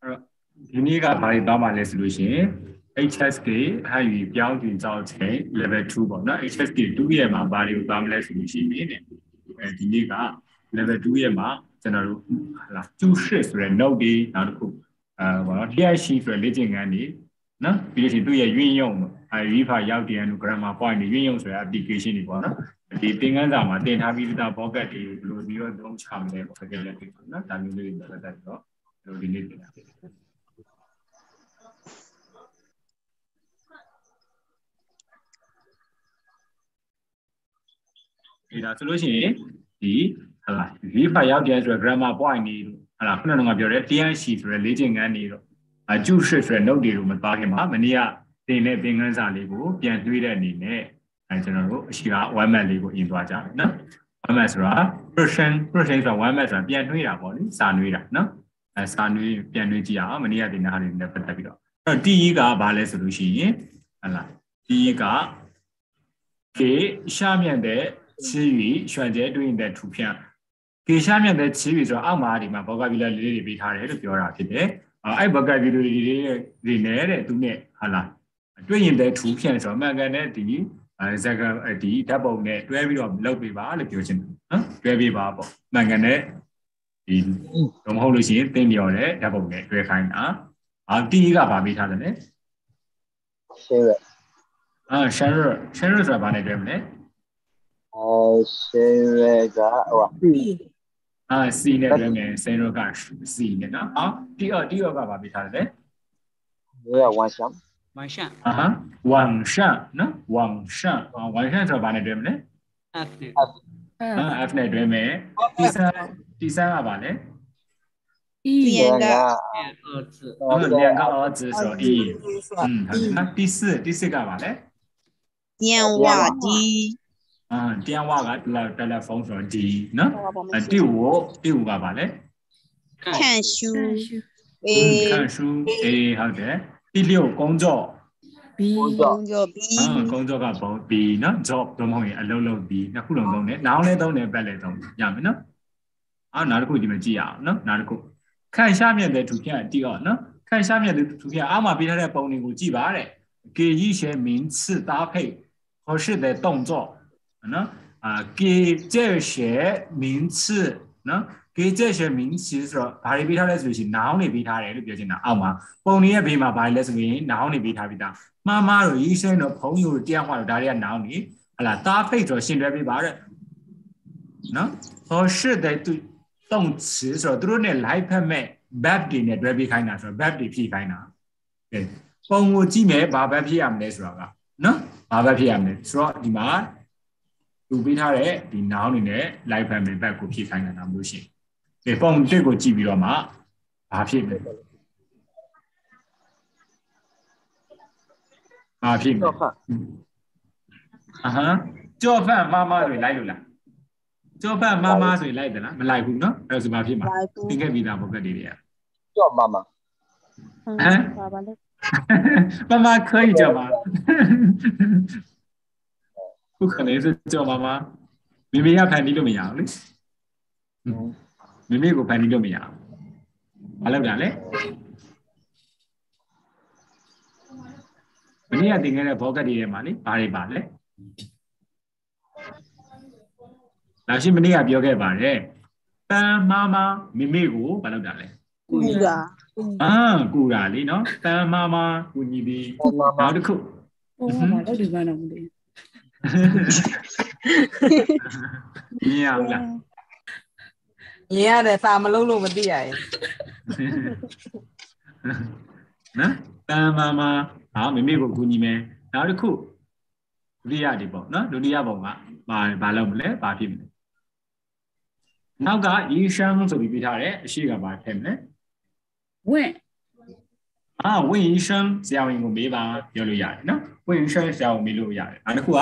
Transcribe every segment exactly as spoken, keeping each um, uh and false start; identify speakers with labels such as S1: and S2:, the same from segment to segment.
S1: ဒီနေ့ကဘာတွေသွားမှလဲဆိုလို့ရှိရင် H S K ဟန်ယူပြောင်းတင်造成 level two ပေါ့နော် H S K two ရဲ့မှာဘာတွေကိုသွားမလဲဆိုလို့ရှိရင်အဲဒီနေ့က level two ရဲ့မှာကျွန်တော်တို့ဟာလားကျူရှစ်ဆိုတဲ့ note တွေနောက်တစ်ခုအဲဘာလို့ T I C ဆိုတဲ့လေ့ကျင့်ခန်းတွေနော်ပြီးလို့ရှိရင်သူ့ရဲ့ရင်းရုံအဲ refa ရောက်တယ်လို့ grammar point တွေရင်းရုံဆိုတဲ့ application တွေပေါ့နော်ဒီသင်ခန်းစာမှာတင်ထားပြီးသား pocket တွေဘယ်လိုပြီးတော့သုံးချမလဲပေါ့ pocket လက်တွေနော်ဒါမျိုးလေးတွေပတ်သက်ပြီးတော့ဒီနေ့တင်တာဖြစ်တယ်ဒီဒါဆိုလို့ရှိရင်ဒီဟာလား refa ရောက်တယ်ဆိုတဲ့ grammar point တွေဟာလားခုနကပြောတဲ့ T I C ဆိုတဲ့လေ့ကျင့်ခန်းတွေတော့အကျူရှစ်ဆိုတဲ့ note တွေကိုမသွားခင်မှာမနေ့ကတင်တဲ့သင်ခန်းစာလေးကိုပြန်တွေးတဲ့အနေနဲ့အဲကျွန်တော်တို့အရှိက one map လေးကိုအရင်သွားကြမယ်နော် one map ဆိုတာ person person ဆိုတာ one map ဆိုတာပြန်တွေးတာပေါ့လေစာတွေးတာနော်အဲစာတွေးပြန်တွေးကြည့်အောင်မနေ့ကတင်တဲ့ဟာတွေနဲ့ပတ်သက်ပြီးတော့အဲ့တော့ T E ကဘာလဲဆိုလို့ရှိရင်ဟလာ T E က K 下面的词语选择对应的图片K 下面的词语ဆိုတော့အောက်မှာဒီမှာ vocabulary လေးတွေပေးထားတယ်လို့ပြောတာဖြစ်တယ်အဲ့ vocabulary တွေတွေနဲ့တဲ့သူနဲ့ဟာလားတွေ့ရင်တဲ့图片ဆိုတော့မှန်ကန်တဲ့ဒီအဲဇက်ကဒီဓာတ်ပုံနဲ့တွဲပြီးတော့လုပ်ပေးပါလို့ပြောချင်တယ်နော်တွဲပေးပါပေါ့မှန်ကန်တဲ့ဒီတော့မဟုတ်လို့ရှိရင်သင်ပြောတဲ့ဓာတ်ပုံနဲ့တွဲခိုင်းတာအာတီကဗာပေးထားတယ်လေ
S2: share
S1: အာ share share ဆိုတာဗာနဲ့တွဲမလဲ
S2: အဲ share ကဟို
S1: အာ C နဲ့တွဲမယ် share က C နဲ့နော်အော်တီအော်တီအော်ကဗာပေးထားတယ်လေ
S2: 这晚上
S3: 晚上
S1: 啊哈晚上နော်晚上啊晚上ဆိုတာဗာနဲ့တွဲမလဲ
S3: F နဲ့
S1: အာ F နဲ့တွဲမယ်第三第三ကဗာလဲ
S4: 一元的
S3: 二字
S1: 嗯两个儿子说一嗯好第四第四个吧嘞
S4: 电话机
S1: 啊电话个来telephone 说 D 喏啊第五第五个吧嘞
S4: 看书
S1: 嗯看书诶好的第六工作
S4: B 工作 B
S1: 啊工作个 B 喏 job 都冇嘢အလုပ်လုပ် B နှစ်ခုလုံးသုံးတယ်နောင်လည်းသုံးတယ်ဘက်လည်းသုံးရမယ်နော်啊နောက်တစ်ခုဒီမှာကြည့်အောင်နော်နောက်တစ်ခု看下面的图片第二呢看下面的图片阿玛ပေးထားတဲ့ပုံတွေကိုကြည့်ပါတဲ့给一些名词搭配合适的动作နော်啊给这些名词နော်给这些名词ဆိုတော့ဘာတွေပေးထားလဲဆိုလို့ရှိရင် noun တွေပေးထားတယ်လို့ပြောချင်တာအောက်မှာပုံတွေရဲ့ဘေးမှာဘာလဲဆိုရင် noun တွေပေးထားပြီးသားမှားမှားတို့医生တို့朋友တို့တရားဟောတို့ဒါတွေက noun တွေဟလာ搭配ဆိုရှင်တွဲပေးပါတဲ့နော်合适的动词ဆိုတော့သူတို့ ਨੇ လိုက်ဖက်မဲ့ verb တွေနဲ့တွဲပေးခိုင်းတာဆိုတော့ verb တွေဖြည့်ခိုင်းတာကဲပုံကိုကြည့်မယ်ဘာ verb ဖြည့်ရမလဲဆိုတာကနော်ဘာ verb ဖြည့်ရမလဲဆိုတော့ဒီမှာသူပေးထားတဲ့ဒီ noun တွေနဲ့လိုက်ဖက်မဲ့ verb ကိုဖြည့်ခိုင်းတာမျိုးရှိတယ်ပုံတစ်ကိုကြည့်ပြီးတော့မှဘာဖြည့်မလဲဘာဖြည့်မလဲအာဟမ်ကြော့ဖတ်မမတွေလိုက်လို့လားကြောဖတ်မမဆိုရင်လိုက်တယ်လားမလိုက်ဘူးเนาะအဲ့ဒါဆိုဘာဖြစ်မှာသင်ခဲ့ပြီးသားပုံကတ်တွေတွေက
S2: ကြောမမ
S1: ဟမ်မမ可以叫吗不可能是叫妈妈妹妹要盘你都没有嘞妹妹ကို盘你都没有ဘာလုပ်တာလဲမနေ့ကသင်ခဲ့တဲ့ဘောကတ်တွေထဲမှာလေဘာတွေပါလဲ老师，们你也表给吧嘞？当妈妈妹妹个，把那干嘞？
S4: 顾啦，
S1: 啊，顾啦哩喏，当妈妈顾你的，然后就哭。
S4: 我妈到底干什么的？
S1: 你样啦？
S5: 你呀的啥么路路不对呀？
S1: 那当妈妈啊，妹妹个顾你们，然后就哭。လူရဒီပေါ့နော်လူရပုံကဘာဘာလုပ်မလဲဘာဖြစ်မလဲနောက်က医生ဆိုပြီးပြထားတယ်အရှိကဘာထည့်မလဲ
S4: 问
S1: အာ问医生ဆရာဝန်ကိုမေးပါပြောလို့ရတယ်နော်问医生ဆရာဝန်မေးလို့ရတယ်အဲ့ဒါခုက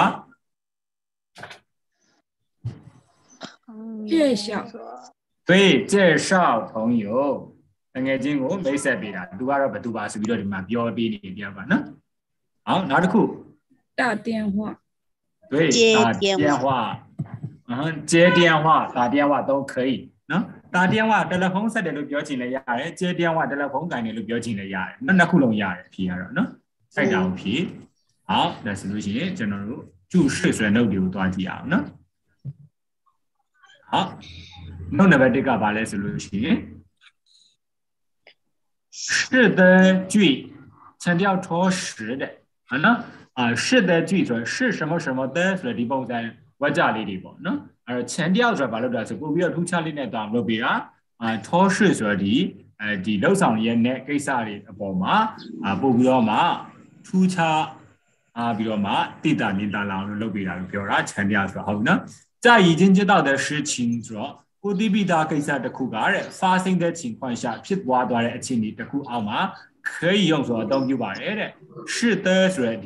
S4: 介绍
S1: 对介绍朋友ငယ်ချင်းကိုမိတ်ဆက်ပေးတာသူကတော့ဘယ်သူပါဆိုပြီးတော့ဒီမှာပြောပေးနေပြပါနော်ဟောနောက်တစ်ခု
S4: 打电话
S1: 对打电话嗯接电话打电话都可以喏打电話တယ်လီဖုန်းဆက်တယ်လို့ပြောချင်လည်းရတယ်接電話တယ်လီဖုန်းကင်တယ်လို့ပြောချင်လည်းရတယ်နော်နှစ်ခုလုံးရတယ်ဖြေရတော့နော်အဲ့ဒါကိုဖြေ好ဒါဆိုလို့ရှိရင်ကျွန်တော်တို့注释ဆိုတဲ့ note တွေကိုတွားကြည့်အောင်နော်好 note နံပါတ်一ကဘာလဲဆိုလို့ရှိရင်是的句强調托實的နော်啊是的句ဆို是什麼什麼的ဆိုတဲ့ဒီပုံစံဝါကြလေးတွေပေါ့နော်အဲ့တော့强調ဆိုတာဘာလို့လဲဆိုပို့ပြီးတော့ထူးခြားလေးနဲ့တောင်းလုပ်ပြီးတာအာထောရှိဆိုတော့ဒီအဲဒီလောက်ဆောင်ရဲ့နဲ့ကိစ္စတွေအပေါ်မှာအာပို့ပြီးတော့မှထူးခြားအားပြီးတော့မှတိတာမြင်တာလောင်လို့လုပ်ပြီးတာလို့ပြောတာ强調ဆိုတာဟုတ်နော်在已经知道的事情ဆိုတော့ကိုတိပိတာကိစ္စတစ်ခုကတဲ့发生的情况下ဖြစ်ပွားသွားတဲ့အခြေအနေတစ်ခုအောက်မှာ可以用ဆိုတော့အသုံးပြုပါတယ်တဲ့是的ဆိုတဲ့ဒီ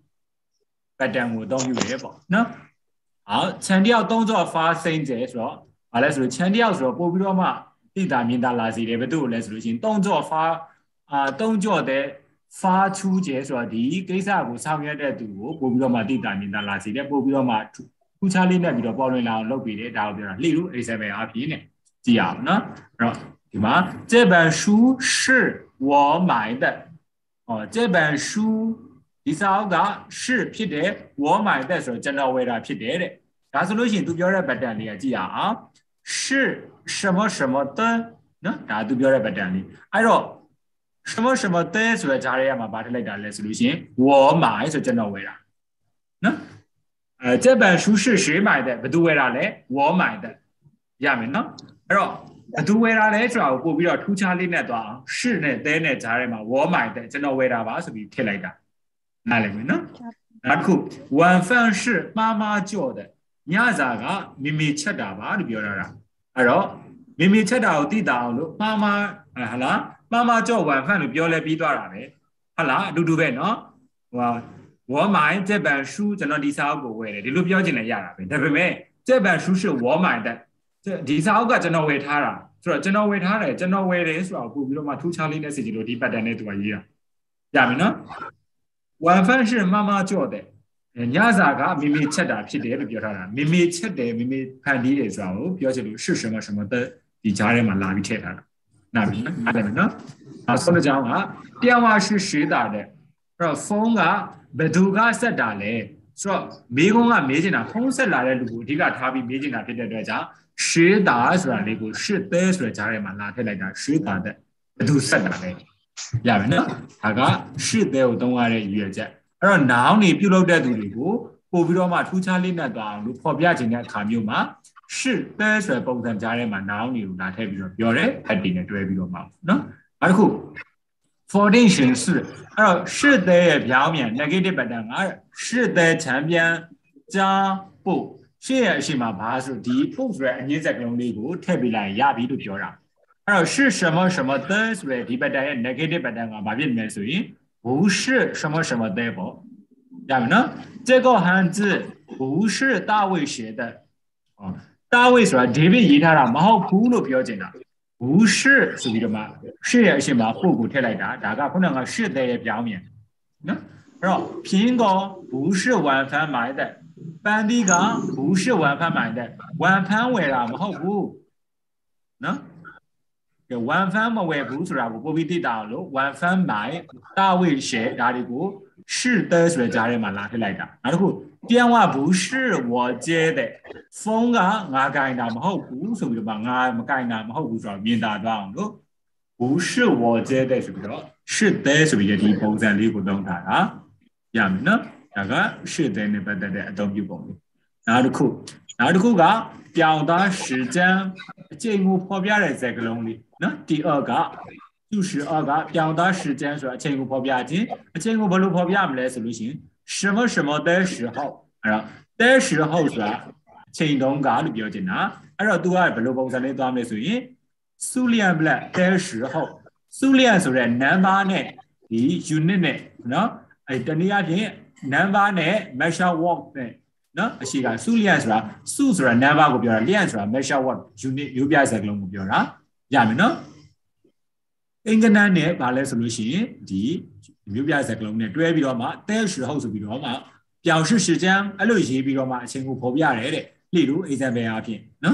S1: pattern ကိုအသုံးပြုရဲပေါ့နော်好强調動作發生者ဆိုတော့ဘာလဲဆိုလို့强調ဆိုတော့ပို့ပြီးတော့မှတိတာမြင်တာလာစီတယ်ဘယ်သူ့ကိုလဲဆိုလို့ရှိရင်動作發အာ動作တဲ့發出者ဆိုတော့ဒီကိစ္စကိုဆောင်ရွက်တဲ့သူကိုပို့ပြီးတော့မှတိတာမြင်တာလာစီတယ်ပို့ပြီးတော့မှထူးခြားလေးနဲ့ပြီးတော့ပေါ်လွင်လာအောင်လုပ်ပြီးတယ်ဒါကိုပြောတာ例如 A 七 အဖြစ်နဲ့ကြည့်အောင်နော်အဲ့တော့ဒီမှာ这本书是我买的哦这本书ဒီစာအုပ်က是ဖြစ်တယ်我买的ဆိုတော့ကျွန်တော်ဝယ်တာဖြစ်တယ်တဲ့ဒါဆိုလို့ရှိရင်သူပြောတဲ့ pattern လေးကကြည့်ရအောင်是什么什么的နော်ဒါသူပြောတဲ့ pattern လေးအဲ့တော့什么什么的ဆိုတဲ့ဂျားရဲမှာဗာထည့်လိုက်တာလဲဆိုလို့ရှိရင်我买ဆိုကျွန်တော်ဝယ်တာနော်အဲ这本书是谁买的ဘယ်သူဝယ်တာလဲ我买的ရမယ်နော်အဲ့တော့ဘယ်သူဝယ်တာလဲဆိုတာကိုပို့ပြီးတော့ထူးခြားလေးနဲ့သွားအောင်是နဲ့တဲနဲ့ဂျားရဲမှာ我买的ကျွန်တော်ဝယ်တာပါဆိုပြီးထည့်လိုက်တာနားလည်မယ်နော်နောက်တစ်ခု晚饭是妈妈做的ညစာကမိမိချက်တာပါလို့ပြောတာအဲ့တော့မိမိချက်တာကိုသိတာအောင်လို့妈妈ဟလာ妈妈做晚饭လို့ပြောလဲပြီးသွားတာပဲဟုတ်လားအတူတူပဲနော်ဟို我买这本书ကျွန်တော်ဒီစာအုပ်ကိုဝယ်တယ်ဒီလိုပြောချင်လည်းရတာပဲဒါပေမဲ့这本书是我买的ဒီစာအုပ်ကကျွန်တော်ဝယ်ထားတာဆိုတော့ကျွန်တော်ဝယ်ထားတယ်ကျွန်တော်ဝယ်တယ်ဆိုတော့ပို့ပြီးတော့မှထူးခြားလေးနဲ့စီချင်လို့ဒီ pattern နဲ့သူကရေးတာရပြီနော်晚饭是妈妈做的ညစာကမိမိချက်တာဖြစ်တယ်လို့ပြောထားတာမိမိချက်တယ်မိမိဖန်တီးတယ်ဆိုတာကိုပြောချင်လို့是什么什么的ဒီကြားထဲမှာလာပြီးထည့်ထားတာနားပြီနော်နားလည်မယ်နော်နောက်ဆုံးတစ်ကြောင်းက电话是谁打的အဲ့တော့ဖုန်းကဘယ်သူကဆက်တာလဲဆိုတော့မိကုန်းကမေးချင်တာဖုန်းဆက်လာတဲ့လူကိုအဓိကထားပြီးမေးချင်တာဖြစ်တဲ့အတွက်ကြောင့်谁打ဆိုတာလေးကို是的ဆိုတဲ့ကြားထဲမှာလာထည့်လိုက်တာ谁打的ဘယ်သူဆက်တာလဲရမယ်နော်ဒါက是的ကိုသုံးရတဲ့ရည်ရွယ်ချက်အဲ့တော့ noun နေပြုလုပ်တဲ့သူတွေကိုပို့ပြီးတော့မှထူးခြားလေးနဲ့သွားအောင်လို့ဖော်ပြခြင်းတဲ့အခါမျိုးမှာ是的ဆိုတဲ့ပုံစံကြားထဲမှာ noun တွေကိုလာထည့်ပြီးတော့ပြောတယ် head တွေနဲ့တွဲပြီးတော့မှနော်နောက်တစ်ခု 否定形式အဲ့တော့是的ရဲ့ပြောင်းပြန် negative pattern က是的前边加不ရှေ့ရဲ့အရှိမဘာဆိုဒီပုတ်ဆိုတဲ့အငင်းစက်ကလုံးလေးကိုထည့်ပေးလိုက်ရပြီလို့ပြောတာအဲ့တော့是什么什么的ဆိုတဲ့ဒီ pattern ရဲ့ negative pattern ကဘာဖြစ်မလဲဆိုရင်不是什么什么的ပေါ့ရမယ်နော်这个汉字不是大卫写的哦大卫ဆိုတာဒေးဗစ်ရေးထားတာမဟုတ်ဘူးလို့ပြောချင်တာ不是ဆိုပြီးတော့မှ是ရဲ့အရှင်မှာပုတ်ကိုထည့်လိုက်တာဒါကခုနက是的ရဲ့ပြောင်းပြန်နော်အဲ့တော့苹果不是晚饭买的ပန်းသီးက不是晚饭买的晚饭ဝယ်တာမဟုတ်ဘူးနော်晚饭မဝယ်ဘူးဆိုတာကိုပို့ပြီးသိတာလို့晚饭买大卫写ဒါတွေကို是的ဆိုတဲ့ကြားထဲမှာလာထည့်လိုက်တာနောက်တစ်ခု电话不是我接的ဖုန်းကငါကင်တာမဟုတ်ဘူးဆိုပြီးတော့ငါမကင်တာမဟုတ်ဘူးဆိုတော့မြင်တာတော့အောင်လို့不是我接的ဆိုပြီးတော့是的ဆိုပြီးဒီပုံစံလေးကိုသုံးထားတာရမယ်နော်ဒါက是的နဲ့ပတ်သက်တဲ့အသုံးပြုပုံလေးနောက်တစ်ခုနောက်တစ်ခုကပြောင်းသား時間အချိန်ကိုဖော်ပြတဲ့စကားလုံးလေးနော်第二က就是二ကပြောင်းသား時間ဆိုတာအချိန်ကိုဖော်ပြခြင်းအချိန်ကိုဘယ်လိုဖော်ပြမလဲဆိုလို့ရှိရင်什么什么的时候အဲ့တော့的时候ဆိုတာအချိန်တုန်းကလို့ပြောချင်တာအဲ့တော့ तू ကဘယ်လိုပုံစံလေးသွားမလဲဆိုရင်苏联不啦的时候苏联ဆိုတဲ့ number နဲ့ဒီ unit နဲ့နော်အဲ့တနည်းအားဖြင့် number နဲ့ measure word နဲ့နော်အရှိက苏联ဆိုတာစုဆိုတာ number ကိုပြောတာလျှံဆိုတာ measure word unit မျိုးပြစကားလုံးကိုပြောတာရမယ်နော်အင်္ဂနနဲ့ဗာလဲဆိုလို့ရှိရင်ဒီမျိုးပြစကားလုံးနဲ့တွဲပြီးတော့မှ的时候ဆိုပြီးတော့မှ表示时间အဲ့လိုရေးပြီးတော့မှအချိန်ကိုဖော်ပြရတယ်တဲ့例如 example အဖြစ်နော်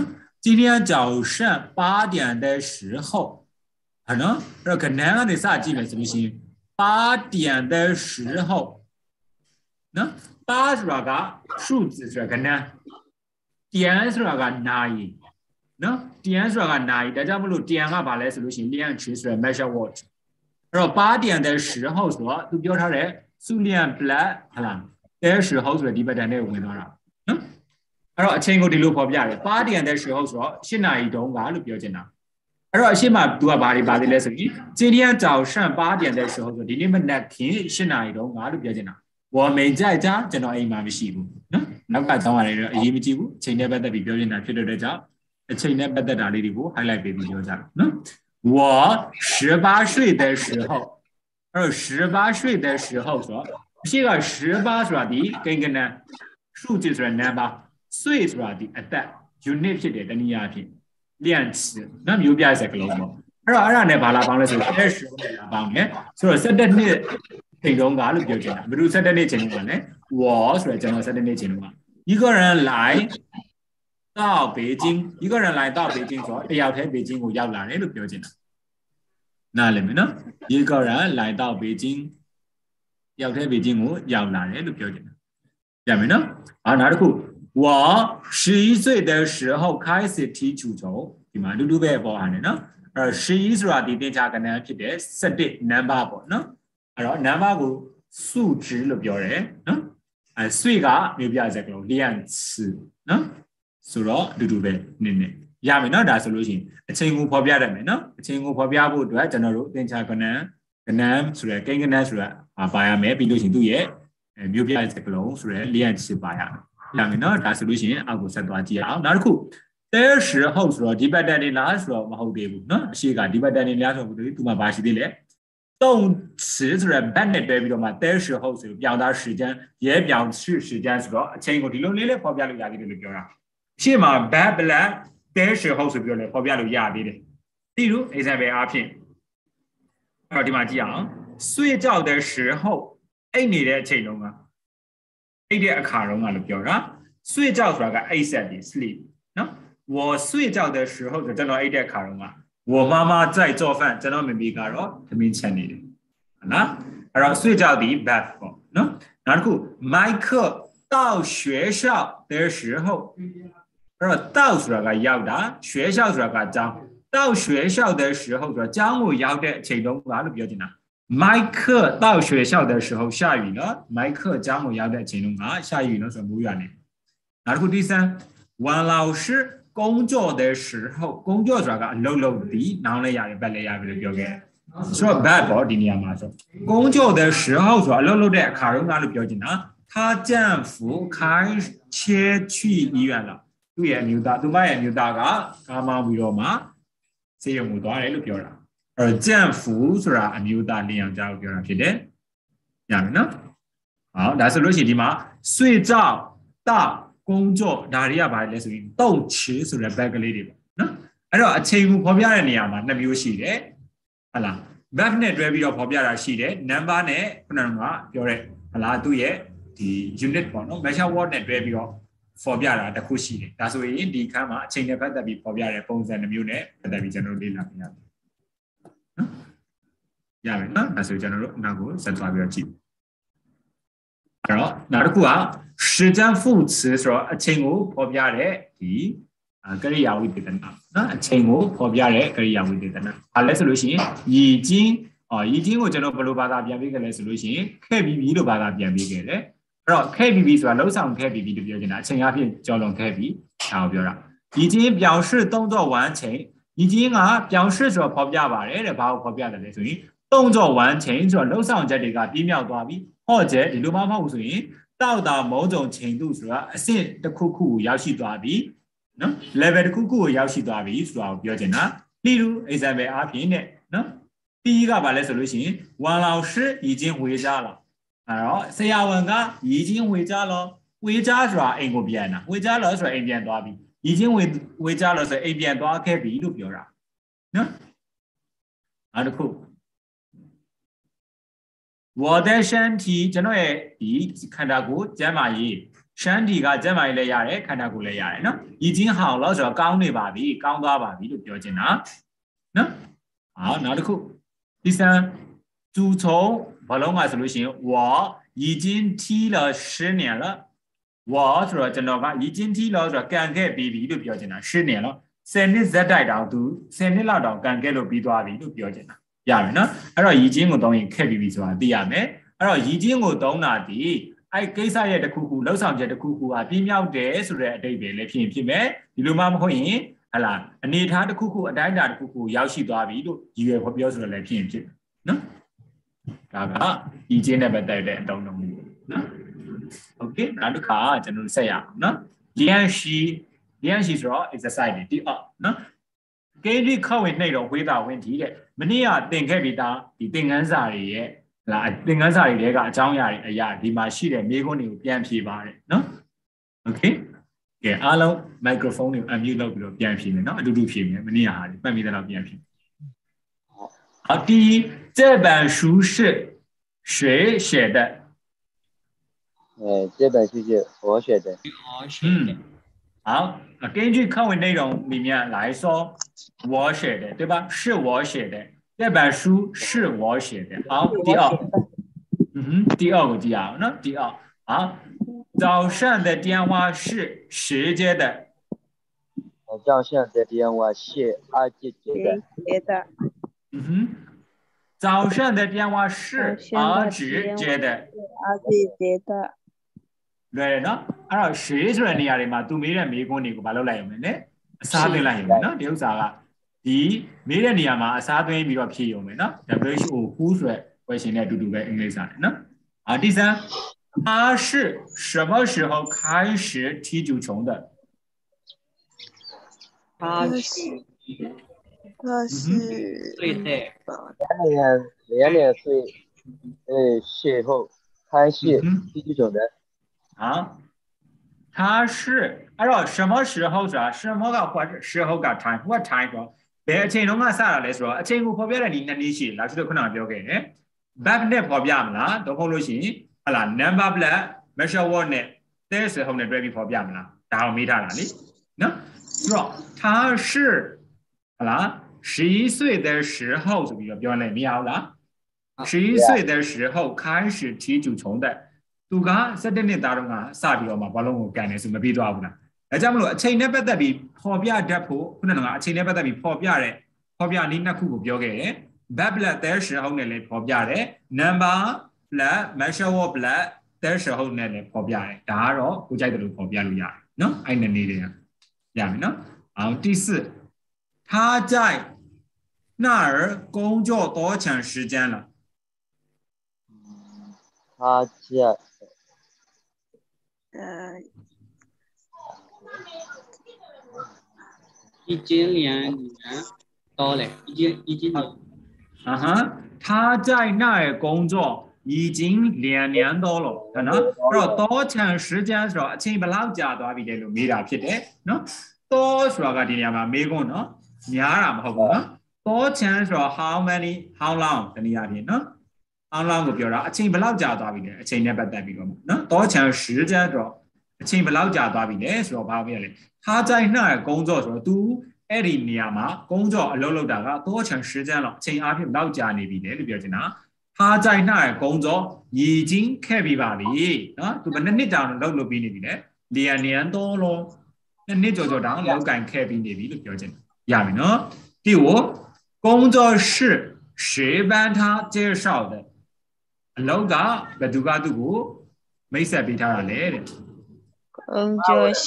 S1: 今天早上八点的时候，可能这个男的啥记没什么行？八点的时候，那八是那个数字是个呢，点是那个哪一？那点是那个哪一？大家不รู้点啊，把来是流行量词是 measure what？ 然后八点的时候说，都表它的数量不来，好了，的时候说第八点的问到了，嗯。အဲ့တော့အချိန်ကိုဒီလိုဖော်ပြတယ်八点的时候ဆိုတော့၈နာရီတုန်းကလို့ပြောချင်တာအဲ့တော့အရှိမသူကဘာတွေပါသေးလဲဆိုရင်今天早上八点的时候ဆိုဒီနေ့မနက်ခင်း၈နာရီတုန်းကလို့ပြောချင်တာ我没在家ကျွန်တော်အိမ်မှာမရှိဘူးနော်နောက်ကတောင်းရတယ်တော့အရေးမကြီးဘူးအချိန်နဲ့ပတ်သက်ပြီးပြောချင်တာဖြစ်တဲ့အတွက်ကြောင့်အချိန်နဲ့ပတ်သက်တာလေးတွေကို highlight ပေးပြီးပြောကြတယ်နော်我十八岁的时候အဲ့တော့十八岁的时候ဆိုတော့အရှိက十八ဆိုတာဒီကိန်းကနန်း数字ဆိုတဲ့ number岁ဆိုတာဒီအသက် unit ဖြစ်တယ်တနည်းအားဖြင့်လျှံ词နော်မျိုးပြစကလုံးပေါ့အဲ့တော့အဲ့ဒါနဲ့ဘာလာပေါင်းလဲဆိုတော့အဲ့ရှိနဲ့လာပေါင်းတယ်ဆိုတော့၁၁နှစ်ချိန်တုန်းကလို့ပြောချင်တာဘယ်လို၁၁နှစ်ချိန်တုန်းကလဲ我ဆိုတော့ကျွန်တော်၁၁နှစ်ချိန်တုန်းက一个人来到北京一个人来到北京ဆိုတော့တယောက်တည်း北京ကိုရောက်လာတယ်လို့ပြောချင်တာနားလည်မယ်နော်一个人来到北京တယောက်တည်း北京ကိုရောက်လာတယ်လို့ပြောချင်တာရမယ်နော်အာနောက်တစ်ခု我十一岁的时候开始踢足球ဒီမှာအတူတူပဲပေါ်ဟာနေနော်အဲ့တော့十一ဆိုတာဒီသင်္ချာကဏ္ဍဖြစ်တဲ့၁၁ number ပေါ့နော်အဲ့တော့ number ကို数值လို့ပြောတယ်နော်အဲ岁ကမျိုးပြစကားလုံးလျှံ词နော်ဆိုတော့အတူတူပဲနည်းနည်းရမယ်နော်ဒါဆိုလို့ရှိရင်အချိန်ကိုဖော်ပြတတ်မယ်နော်အချိန်ကိုဖော်ပြဖို့အတွက်ကျွန်တော်တို့သင်္ချာကဏ္ဍကဏ္ဍဆိုရယ်ကိန်းကဏ္ဍဆိုရယ်ပါရမယ်ပြီးလို့ရှိရင်သူ့ရဲ့မျိုးပြစကားလုံးဆိုရယ်လျှံ词ပါရမယ်ရမယ်နော်ဒါဆိုလို့ရှိရင်အောက်ကိုဆက်သွားကြည့်အောင်နောက်တစ်ခုတဲ时候ဆိုတော့ဒီဘက်တန်နေလားဆိုတော့မဟုတ်သေးဘူးနော်အရှိကဒီဘက်တန်နေလားဆိုတော့ဒီမှာဘာရှိသေးလဲ动词ဆိုရယ်ဘက်နဲ့တွဲပြီးတော့မှတဲ时候ဆိုပြောင်းသား时间也表示时间ဆိုတော့အချိန်ကိုဒီလိုလေးလေးဖော်ပြလို့ရသေးတယ်လို့ပြောတာရှေ့မှာဘက်ပလန်တဲ时候ဆိုပြောလဲဖော်ပြလို့ရသေးတယ်例如 example အားဖြင့်အဲ့တော့ဒီမှာကြည့်အောင်睡觉的时候အိတ်နေတဲ့အချိန်လုံးကအိတ်တဲ့အခါတုန်းကလို့ပြောတာ睡觉ဆိုတာကအိတ်ဆက်ပြီး sleep နော်我睡觉的时候ဆိုကျွန်တော်အိတ်တဲ့အခါတုန်းက我妈妈在做饭ကျွန်တော်မမီကတော့သမီးချက်နေတယ်ဟုတ်လားအဲ့တော့睡觉ဒီ bath ပေါ့နော်နောက်တစ်ခု麦克到学校的时候အဲ့တော့到ဆိုတာကရောက်တာ学校ဆိုတာကကျောင်း到学校的时候ဆိုတာကျောင်းကိုရောက်တဲ့အချိန်တုန်းကလို့ပြောချင်တာ麦克到学校的时候下雨了麦克将我要在前头啊下雨了说不远呢然后第三王老师工作的时候工作是个老老的然后呢也是白来也是表个说白包的你嘛说工作的时候说老老的卡容哪里表情啊他丈夫开车去医院了对也牛大都买也牛大个干嘛为了嘛这样我多来了表了而丈夫ဆိုတာအမျိုးသားလျှံကြားကိုပြောတာဖြစ်တယ်။ရမယ်နော်။ဟောဒါဆိုလို့ရှိရင်ဒီမှာ睡觉到工作ဒါတွေကဘာလဲဆိုရင်动词ဆိုတဲ့ back ကလေးတွေပေါ့နော်။အဲ့တော့အချိန်ကိုဖော်ပြတဲ့နေရာမှာနှစ်မျိုးရှိတယ်။ဟုတ်လား။ verb နဲ့တွဲပြီးတော့ဖော်ပြတာရှိတယ်။ number နဲ့ခုနကပြောတဲ့ဟုတ်လားသူ့ရဲ့ဒီ unit ပေါ့နော် measure word နဲ့တွဲပြီးတော့ဖော်ပြတာတစ်ခုရှိတယ်။ဒါဆိုရင်ဒီခန်းမှာအချိန်နဲ့ပတ်သက်ပြီးဖော်ပြတဲ့ပုံစံတစ်မျိုးနဲ့ပတ်သက်ပြီးကျွန်တော်တို့လေ့လာပြရမယ်ရမယ်နော်ဒါဆိုကျွန်တော်တို့နောက်ကိုဆက်သွားပြီးတော့ကြည့်အဲ့တော့နောက်တစ်ခုက时间副词ဆိုတော့အချိန်ကိုဖော်ပြတဲ့ဒီကရိယာဝိသေသနာနော်အချိန်ကိုဖော်ပြတဲ့ကရိယာဝိသေသနာဘာလဲဆိုလို့ရှိရင်已经အော်已经ကိုကျွန်တော်ဘယ်လိုဘာသာပြန်ပေးခဲ့လဲဆိုလို့ရှိရင်ခဲ့ပြီးပြီလို့ဘာသာပြန်ပေးခဲ့တယ်အဲ့တော့ခဲ့ပြီးပြီဆိုတာလှုပ်ဆောင်ခဲ့ပြီးပြီလို့ပြောချင်တာအချိန်အပြင်ကြော်လွန်ခဲ့ပြီးဒါကိုပြောတာ已经表示动作完成已经က表示ဆိုတော့ဖော်ပြပါတယ်တဲ့ဘာကိုဖော်ပြတယ်လဲဆိုရင်动作完成ဆိုတော့လှုပ်ဆောင်ချက်တွေကပြည့်မြောက်သွားပြီဟောချက်ဒီလိုမှမဟုတ်ဘူးဆိုရင်到达某种程度ဆိုတာအဆင့်တစ်ခုခုကိုရောက်ရှိသွားပြီနော် level တစ်ခုခုကိုရောက်ရှိသွားပြီဆိုတာကိုပြောချင်တာ例如 example အားဖြင့်နဲ့နော်第一ကဘာလဲဆိုလို့ရှိရင်王老师已经回家了အဲ့တော့ဆရာဝန်က已经回家了回家ဆိုတာအိမ်ကိုပြန်တာ回家了ဆိုတာအိမ်ပြန်သွားပြီ已经回回家了ဆိုအိမ်ပြန်သွားခဲ့ပြီလို့ပြောတာနော်အဲ့ဒါခု我的身体ကျွန်တော်ရဲ့ဒီခန္ဓာကိုယ်ကျန်းမာရေး身体ကကျန်းမာရေးလည်းရတယ်ခန္ဓာကိုယ်လည်းရတယ်နော်已经好了ဆိုတော့ကောင်းနေပါပြီကောင်းသွားပါပြီလို့ပြောချင်တာနော်好နောက်တစ်ခု第三祖从ဘာလုံးကဆိုလို့ရှိရင်我已经踢了十年了我ဆိုတော့ကျွန်တော်က已经踢了ဆိုတော့ကန်ခဲ့ပြီးပြီလို့ပြောချင်တာ十年了十နှစ်ဇက်တိုက်တောင်သူ十နှစ်လောက်တောင်ကန်ခဲ့လို့ပြီးသွားပြီလို့ပြောချင်တာရမယ်နော်အဲ့တော့已经ကိုသုံးရင်ခဲ့ပြီးပြီဆိုတာသိရမယ်အဲ့တော့已经ကိုသုံးတာဒီအဲ့ကိစ္စရဲ့တစ်ခုခုလှုပ်ဆောင်ချက်တစ်ခုခုဟာပြင်းမြောက်တယ်ဆိုတဲ့အဓိပ္ပာယ်လည်းဖြစ်ရင်ဖြစ်မယ်ဒီလိုမှမဟုတ်ရင်ဟလာအနေထားတစ်ခုခုအတိုင်းအတာတစ်ခုခုရောက်ရှိသွားပြီလို့ရည်ရွယ်ဖော်ပြောဆိုလည်းဖြစ်ရင်ဖြစ်နော်ဒါက已经နဲ့ပတ်သက်တဲ့အတုံးလုံးမျိုးနော်โอเคနောက်တစ်ခါကျွန်တော်ဆက်ရအောင်နော်练习练习ဆိုတော့ exercise တွေဒီအော့နော်ကိန်းဒီခောက်ဝင်နှိပ်တော့ဝေးတာဝင်ဒီတဲ့မနေ့ကသင်ခဲ့ပြီးသားဒီသင်ခန်းစာတွေရဲ့လာသင်ခန်းစာတွေတဲကအကြောင်းအရာတွေအရာဒီမှာရှိတဲ့မေးခွန်းတွေကိုပြန်ဖြေပါတယ်နော်โอเคကဲအားလုံး microphone တွေကို unmute လုပ်ပြီးတော့ပြန်ဖြေမယ်နော်အတူတူဖြေမယ်မနေ့ကဟာတွေပတ်ပြီးတော့ပြန်ဖြေ好第一这本书是谁写的
S2: 呃这本书是我写的
S3: 我写的
S1: 嗯好根据课文内容里面来说我写的对吧是我写的这本书是我写的好第二嗯哼第二个第二呢第二好早上的电话是谁接的
S2: 早上的电话是二姐接的
S6: 接的
S1: 嗯哼早上的电话是儿子接的
S6: 二姐接的
S1: လွယ်နော်အဲ့တော့ရှေးဆိုတဲ့နေရာတွေမှာသူမေးတဲ့မေးခွန်းတွေကိုမလုပ်လိုက်ရုံနဲ့အစားသွင်းလိုက်ရုံနဲ့နော်ဒီဥစ္စာကဒီမေးတဲ့နေရာမှာအစားသွင်းပြီးတော့ဖြည့်ရုံပဲနော် W H O who ဆိုတဲ့ question နဲ့အတူတူပဲအင်္ဂလိပ်စာနဲ့နော်啊第三他是什么时候开始踢足球的
S3: 他是
S6: 他是
S3: 对的
S2: 两年两年岁呃时候开始踢足球的
S1: 啊他是အဲ့တော့什么时候ဆိုတာ什么က或者时候က time what time ဆိုဘယ်အချိန်လုံးကစတာလဲဆိုတော့အချိန်ကိုဖော်ပြတဲ့ဒီနှစ်နည်းရှိလာရှိတော့ခုနကပြောခဲ့တယ် verb နဲ့ဖော်ပြမလားတော့ဟုတ်လို့ရှိရင်ဟလာ number plus measure word နဲ့တဲ့时候နဲ့တွဲပြီးဖော်ပြမလားဒါအောင်မေးထားတာလေနော်ဆိုတော့他是ဟလာ十一岁的时候ဆိုပြီးတော့ပြောလိုက်မရဘူးလား十一岁的时候开始踢足球的သူက十一နှစ်သားတုန်းကစပြီးတော့မှဘောလုံးကိုကန်တယ်ဆိုမပြီးသွားဘူးလားအဲကြောင့်မလို့အချိန်နဲ့ပတ်သက်ပြီးဖော်ပြတတ်ဖို့ခုနကအချိန်နဲ့ပတ်သက်ပြီးဖော်ပြတဲ့ဖော်ပြနည်းနှစ်ခုကိုပြောခဲ့တယ် verb plus တဲ့时候နဲ့လည်းဖော်ပြတယ် number plus measure word plus တဲ့时候နဲ့လည်းဖော်ပြတယ်ဒါကတော့ကိုကြိုက်တယ်လို့ဖော်ပြလို့ရတယ်နော်အဲ့နည်းနည်းတွေရမယ်နော်အောင်第四他在那儿工作多长时间了
S2: 他在
S6: 呃
S3: 已经两年多了已经已经
S1: 啊哈他在那儿工作已经两年多了ဟုတ်နော်အဲ့တော့多长时间ဆိုတော့အချိန်ဘယ်လောက်ကြာသွားပြီလဲလို့မေးတာဖြစ်တယ်နော်多ဆိုတာကဒီနေရာမှာမေးခွန်းနော်များတာမဟုတ်ဘူးနော်多长ဆိုတော့ how many how long တနည်းအားဖြင့်နော် how long ကိုပြောတာအချိန်ဘယ်လောက်ကြာသွားပြီလဲအချိန်နဲ့ပတ်သက်ပြီးတော့နော်多长时间ဆိုတော့အချိန်ဘယ်လောက်ကြာသွားပြီလဲဆိုတော့ဘာပြောလဲ他在那儿工作ဆိုတော့ तू အဲ့ဒီနေရာမှာ工作အလုပ်လုပ်တာက多长时间လောက်အချိန်အားဖြင့်ဘယ်လောက်ကြာနေပြီလဲလို့ပြောချင်တာ他在那儿工作已经ခဲ့ပြီးပါပြီနော် तू ဘယ်နှစ်နှစ်ကြာတော့လုပ်လုပ်ပြီးနေပြီလဲ两年多咯နှစ်နှစ်ကျော်ကျော်တောင်လောက်ကန်ခဲ့ပြီးနေပြီလို့ပြောချင်တယ်ရပြီနော်第五工作是谁帮他介绍的အလုပ်ကဘယ်သူကသူ့ကိုမိတ်ဆက်ပေးထားတာလဲတဲ့
S6: 工作是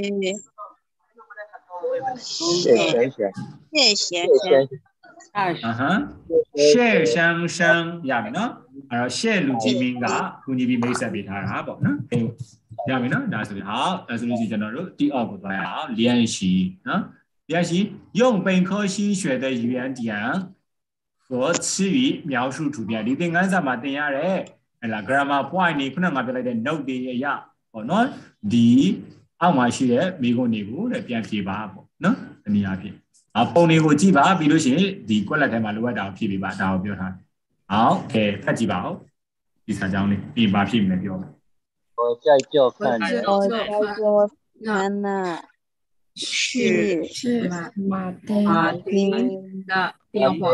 S2: 谢先生
S6: 谢先生
S3: 二十
S1: 啊哈谢先生ရပြီနော်အဲ့တော့ရှေ့လူကြီးမင်းကကူညီပြီးမိတ်ဆက်ပေးထားတာပေါ့နော်ရပြီနော်ဒါဆိုရင်好ဒါဆိုလို့ရှိရင်ကျွန်တော်တို့第二ကိုသွားရအောင်练习နော်练习用本科新学的语言点和词语描述图片ဒီသင်ခန်းစာမှာသင်ရတယ်ဟဲ့လား grammar point นี่ခုနကငါပြလိုက်တဲ့ note တွေအရာပေါ့နော်ဒီအောက်မှာရှိတဲ့မိကုန်းတွေကိုလည်းပြန်ဖြေပါပေါ့နော်ဒီနေရာဖြင့်အပုံတွေကိုကြည့်ပါပြီးလို့ရှိရင်ဒီကွက်လက်ထဲမှာလိုအပ်တာကိုဖြည့်ပေးပါဒါကိုပြောထားတယ်ဟုတ်ကဲဖတ်ကြည့်ပါဦးဒီစာကြောင်းလေးပြင်ပါဖြည့်မယ်ပြောပါ
S2: 我在做饭呢。
S6: 我在做饭呢。是
S4: 是马丁
S5: 马
S6: 丁
S5: 的电话。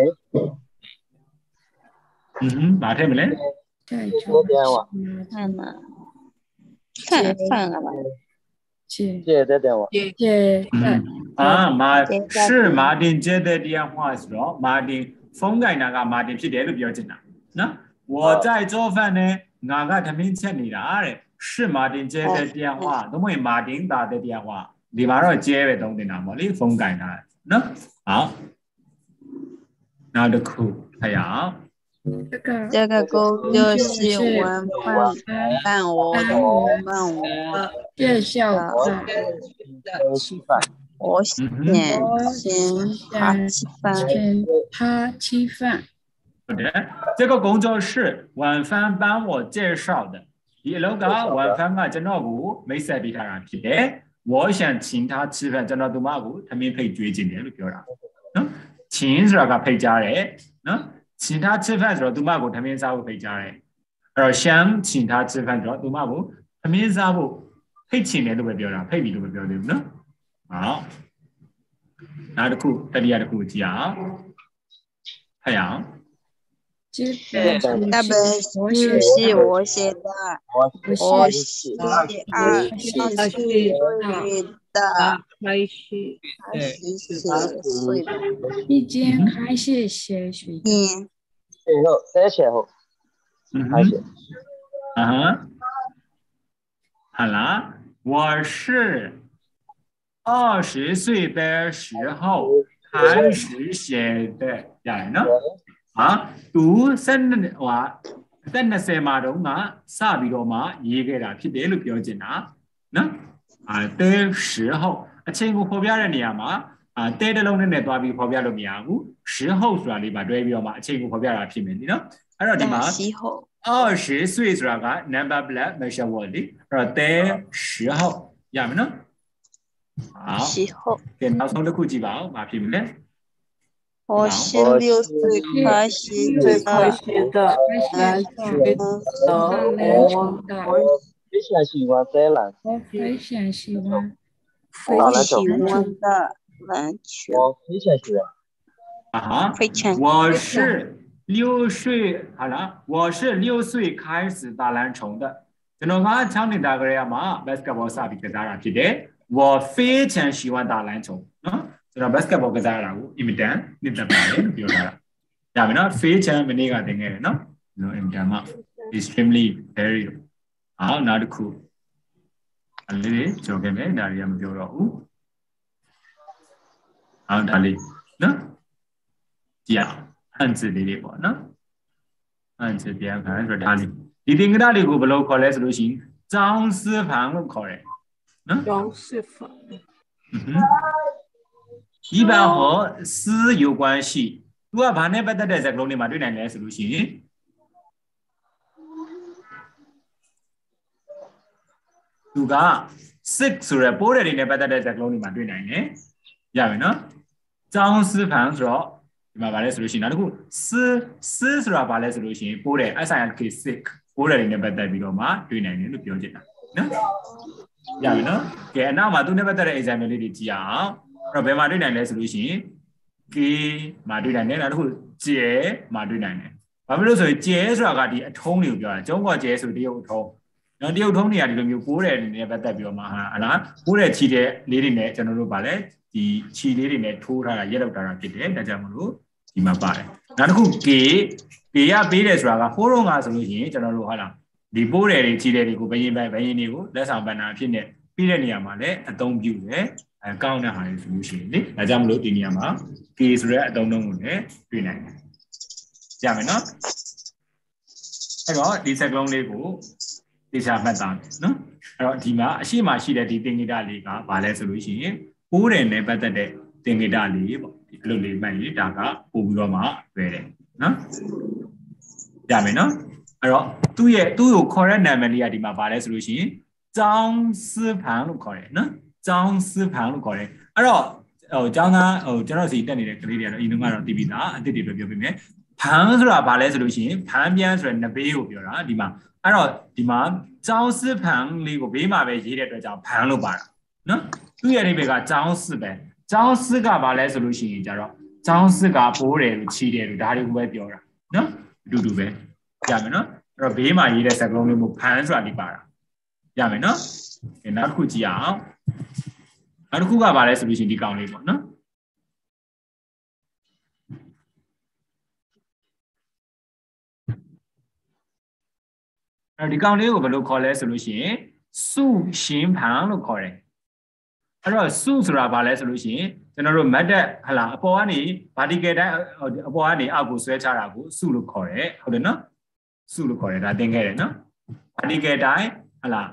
S1: 嗯，马天没嘞？
S4: 在
S2: 接
S4: 做
S2: 电话。
S6: 饭呢？饭饭了吧？
S4: 接
S2: 接的电话。
S4: 接
S1: 嗯啊，马是马丁接的电话是咯，马丁风盖那个马丁是点都比较近呐。那我在做饭呢，我个他们欠你的嘞，是马丁接的电话，都没马丁打的电话。你马上接的东西那么你风盖那，那好，那就酷，太阳。
S4: 这个
S6: 这个工作是晚饭伴我伴我
S4: 介绍的
S2: 吃饭。
S6: 我先先他吃饭，
S4: 先他吃饭。
S1: 好的，这个工作是晚饭帮我介绍的。一楼个晚饭啊，真的不没事比他让皮的。我想请他吃饭，真的都马不，他们配追进的，表达。嗯，请是那个配家人，嗯。请他吃饭的时候，都马不他们啥不配家人，而想请他吃饭的时候，都马不他们啥不配请的都不表达，配比都不表达呢。好，拿着裤，这里拿着裤子啊，太阳。
S4: 这本
S6: 那本书是我写的，我是二十岁的，
S5: 开始
S6: 二十岁的，
S4: 已经开始写水。
S6: 嗯，
S2: 最后再写后，开始。
S1: 嗯哼，好了，我是二十岁的时候开始写的人呢。啊，读三的话，三的什么东啊？啥比罗马一个啦，皮带路标准啊，那啊的时候，啊，前个破表的你嘛，啊，带的龙的那多比破表的你啊，时候是吧？你把对标嘛，前个破表的皮面的呢，而且嘛，二十岁是吧？个 number 不来没写我的，而的时候，呀么呢？好，
S6: 时候，
S1: 给老从的估计吧，把皮面的。
S6: 我是六岁开始
S5: 开始的，来去的，我
S2: 非常喜欢在篮球。
S4: 我非常喜欢，
S6: 非常喜欢的篮球。
S2: 我非常喜欢。
S1: 啊，
S6: 非常。
S1: 我是六岁，好了，我是六岁开始打篮球的。就那个场里大个人嘛 ，basketball 啥比较大了，对不对？我非常喜欢打篮球，啊。तो basketball के ज़रा लागू इमिटेन नित्य पाले बियो ज़रा या बिना फेच है मैंने का देंगे ना no इमिटेन मा extremely very हाँ नाड़ खू अल्ले जोके में डालिया में बियो राहू हाँ डाली ना या हंस ले ले बो ना हंस बिया खान तो डाली इतने डाली को बलो कॉलेज लोशिं जाऊं से भांग कॉलेज ना
S5: जाऊं से भांग
S1: 一般和思有关系，如果把那边的在楼里嘛，对奶奶是不行。如果识出来，波来的那边的在楼里嘛，对奶奶，呀没呢？张思盘说，嘛把来是不行，那如果思思出来把来是不行，波来二三可以识，波来的那边的比较嘛，对奶奶都比较简单，呢？呀没呢？给那嘛，对那边的 exam 里的讲。တော့ဘယ်မှာတွေ့နိုင်လဲဆိုလို့ရှိရင် K မှာတွေ့နိုင်တယ်နောက်တစ်ခုကျဲမှာတွေ့နိုင်တယ်။ဘာဖြစ်လို့ဆိုရင်ကျဲဆိုတာကဒီအထုံးတွေကိုပြောတာ။ကျုံးကကျဲဆိုတရုတ်အထုံး။နော်တရုတ်ထုံးတွေကဒီလိုမျိုးပိုးတဲ့အနေနဲ့ပတ်သက်ပြီးတော့မှဟာလားပိုးတဲ့ချီတဲ့လေးတွေနဲ့ကျွန်တော်တို့ဗာလဲဒီချီလေးတွေနဲ့ထိုးထားတာရက်လောက်တာဖြစ်တယ်။ဒါကြောင့်မလို့ဒီမှာပါတယ်။နောက်တစ်ခု K K ရပေးတယ်ဆိုတာကဟိုးတော့ငါဆိုလို့ရှိရင်ကျွန်တော်တို့ဟာလားဒီပိုးတဲ့တွေချီတဲ့တွေကိုဘယင်းပိုင်းဘယင်းတွေကိုလက်ဆောင်ပန်းတာအဖြစ်နဲ့ပြီးတဲ့နေရာမှာလည်းအသုံးပြုတယ်။အဲကောင်းတဲ့ဟာတွေဆိုလို့ရှိရင်လေဒါကြောင့်မလို့ဒီနေရာမှာ K ဆိုတဲ့အသုံးလုံးကိုလည်းတွေ့နိုင်တယ်။ရမယ်နော်။အဲ့တော့ဒီစကားလုံးလေးကိုသိချာမှတ်သားမယ်နော်။အဲ့တော့ဒီမှာအရှိမရှိတဲ့ဒီသင်္ကေတလေးကဘာလဲဆိုလို့ရှိရင်ပိုးတယ်နဲ့ပတ်သက်တဲ့သင်္ကေတလေးပေါ့ဒီအလုပ်လေးမှတ်ရင်ဒါကပို့ပြီးတော့မှလွယ်တယ်နော်။ရမယ်နော်။အဲ့တော့သူ့ရဲ့သူ့ကိုခေါ်တဲ့နာမည်လေးကဒီမှာဘာလဲဆိုလို့ရှိရင်ကျောင်းsư phạmလို့ခေါ်တယ်နော်။ကျောင်းsư phạmလို့ခေါ်တယ်အဲ့တော့ဟိုကျောင်းသားဟိုကျွန်တော်စီတက်နေတဲ့ကလေးတွေကတော့အရင်ကတော့တီးပြီးသားအစ်စ်တွေပဲပြောပြမယ်ဖန်ဆိုတာဘာလဲဆိုလို့ရှိရင်ဖန်ပြန်ဆိုတဲ့နဘေးကိုပြောတာဒီမှာအဲ့တော့ဒီမှာကျောင်းစစ်ဖန်လေးကိုဘေးမှာပဲရေးတဲ့အတွက်ကြောင့်ဖန်လို့ပါတာနော်သူ့ရဲ့အဓိပ္ပာယ်ကကျောင်းစစ်ပဲကျောင်းစစ်ကဘာလဲဆိုလို့ရှိရင်ကြတော့ကျောင်းစစ်ကပိုးတယ်လို့ချီတယ်လို့ဒါတွေကိုပဲပြောတာနော်အတူတူပဲရမယ်နော်အဲ့တော့ဘေးမှာရေးတဲ့စကားလုံးလေးမျိုးဖန်ဆိုတာဒီပါတာရမယ်နော်နောက်တစ်ခုကြည့်အောင်နောက်တစ်ခုကဘာလဲဆိုလို့ရှိရင်ဒီကောင်လေးပေါ့နော်အဲ့ဒီကောင်လေးကိုဘယ်လိုခေါ်လဲဆိုလို့ရှိရင်စုရှင်ဖန်လို့ခေါ်တယ်အဲ့တော့စုဆိုတာဘာလဲဆိုလို့ရှိရင်ကျွန်တော်တို့မတ်တက်ဟလာအပေါ်ကနေ vertical တိုင်းအပေါ်ကနေအောက်ကိုဆွဲချတာကိုစုလို့ခေါ်တယ်ဟုတ်တယ်နော်စုလို့ခေါ်တယ်ဒါသင်ခဲ့တယ်နော် vertical တိုင်းဟလာ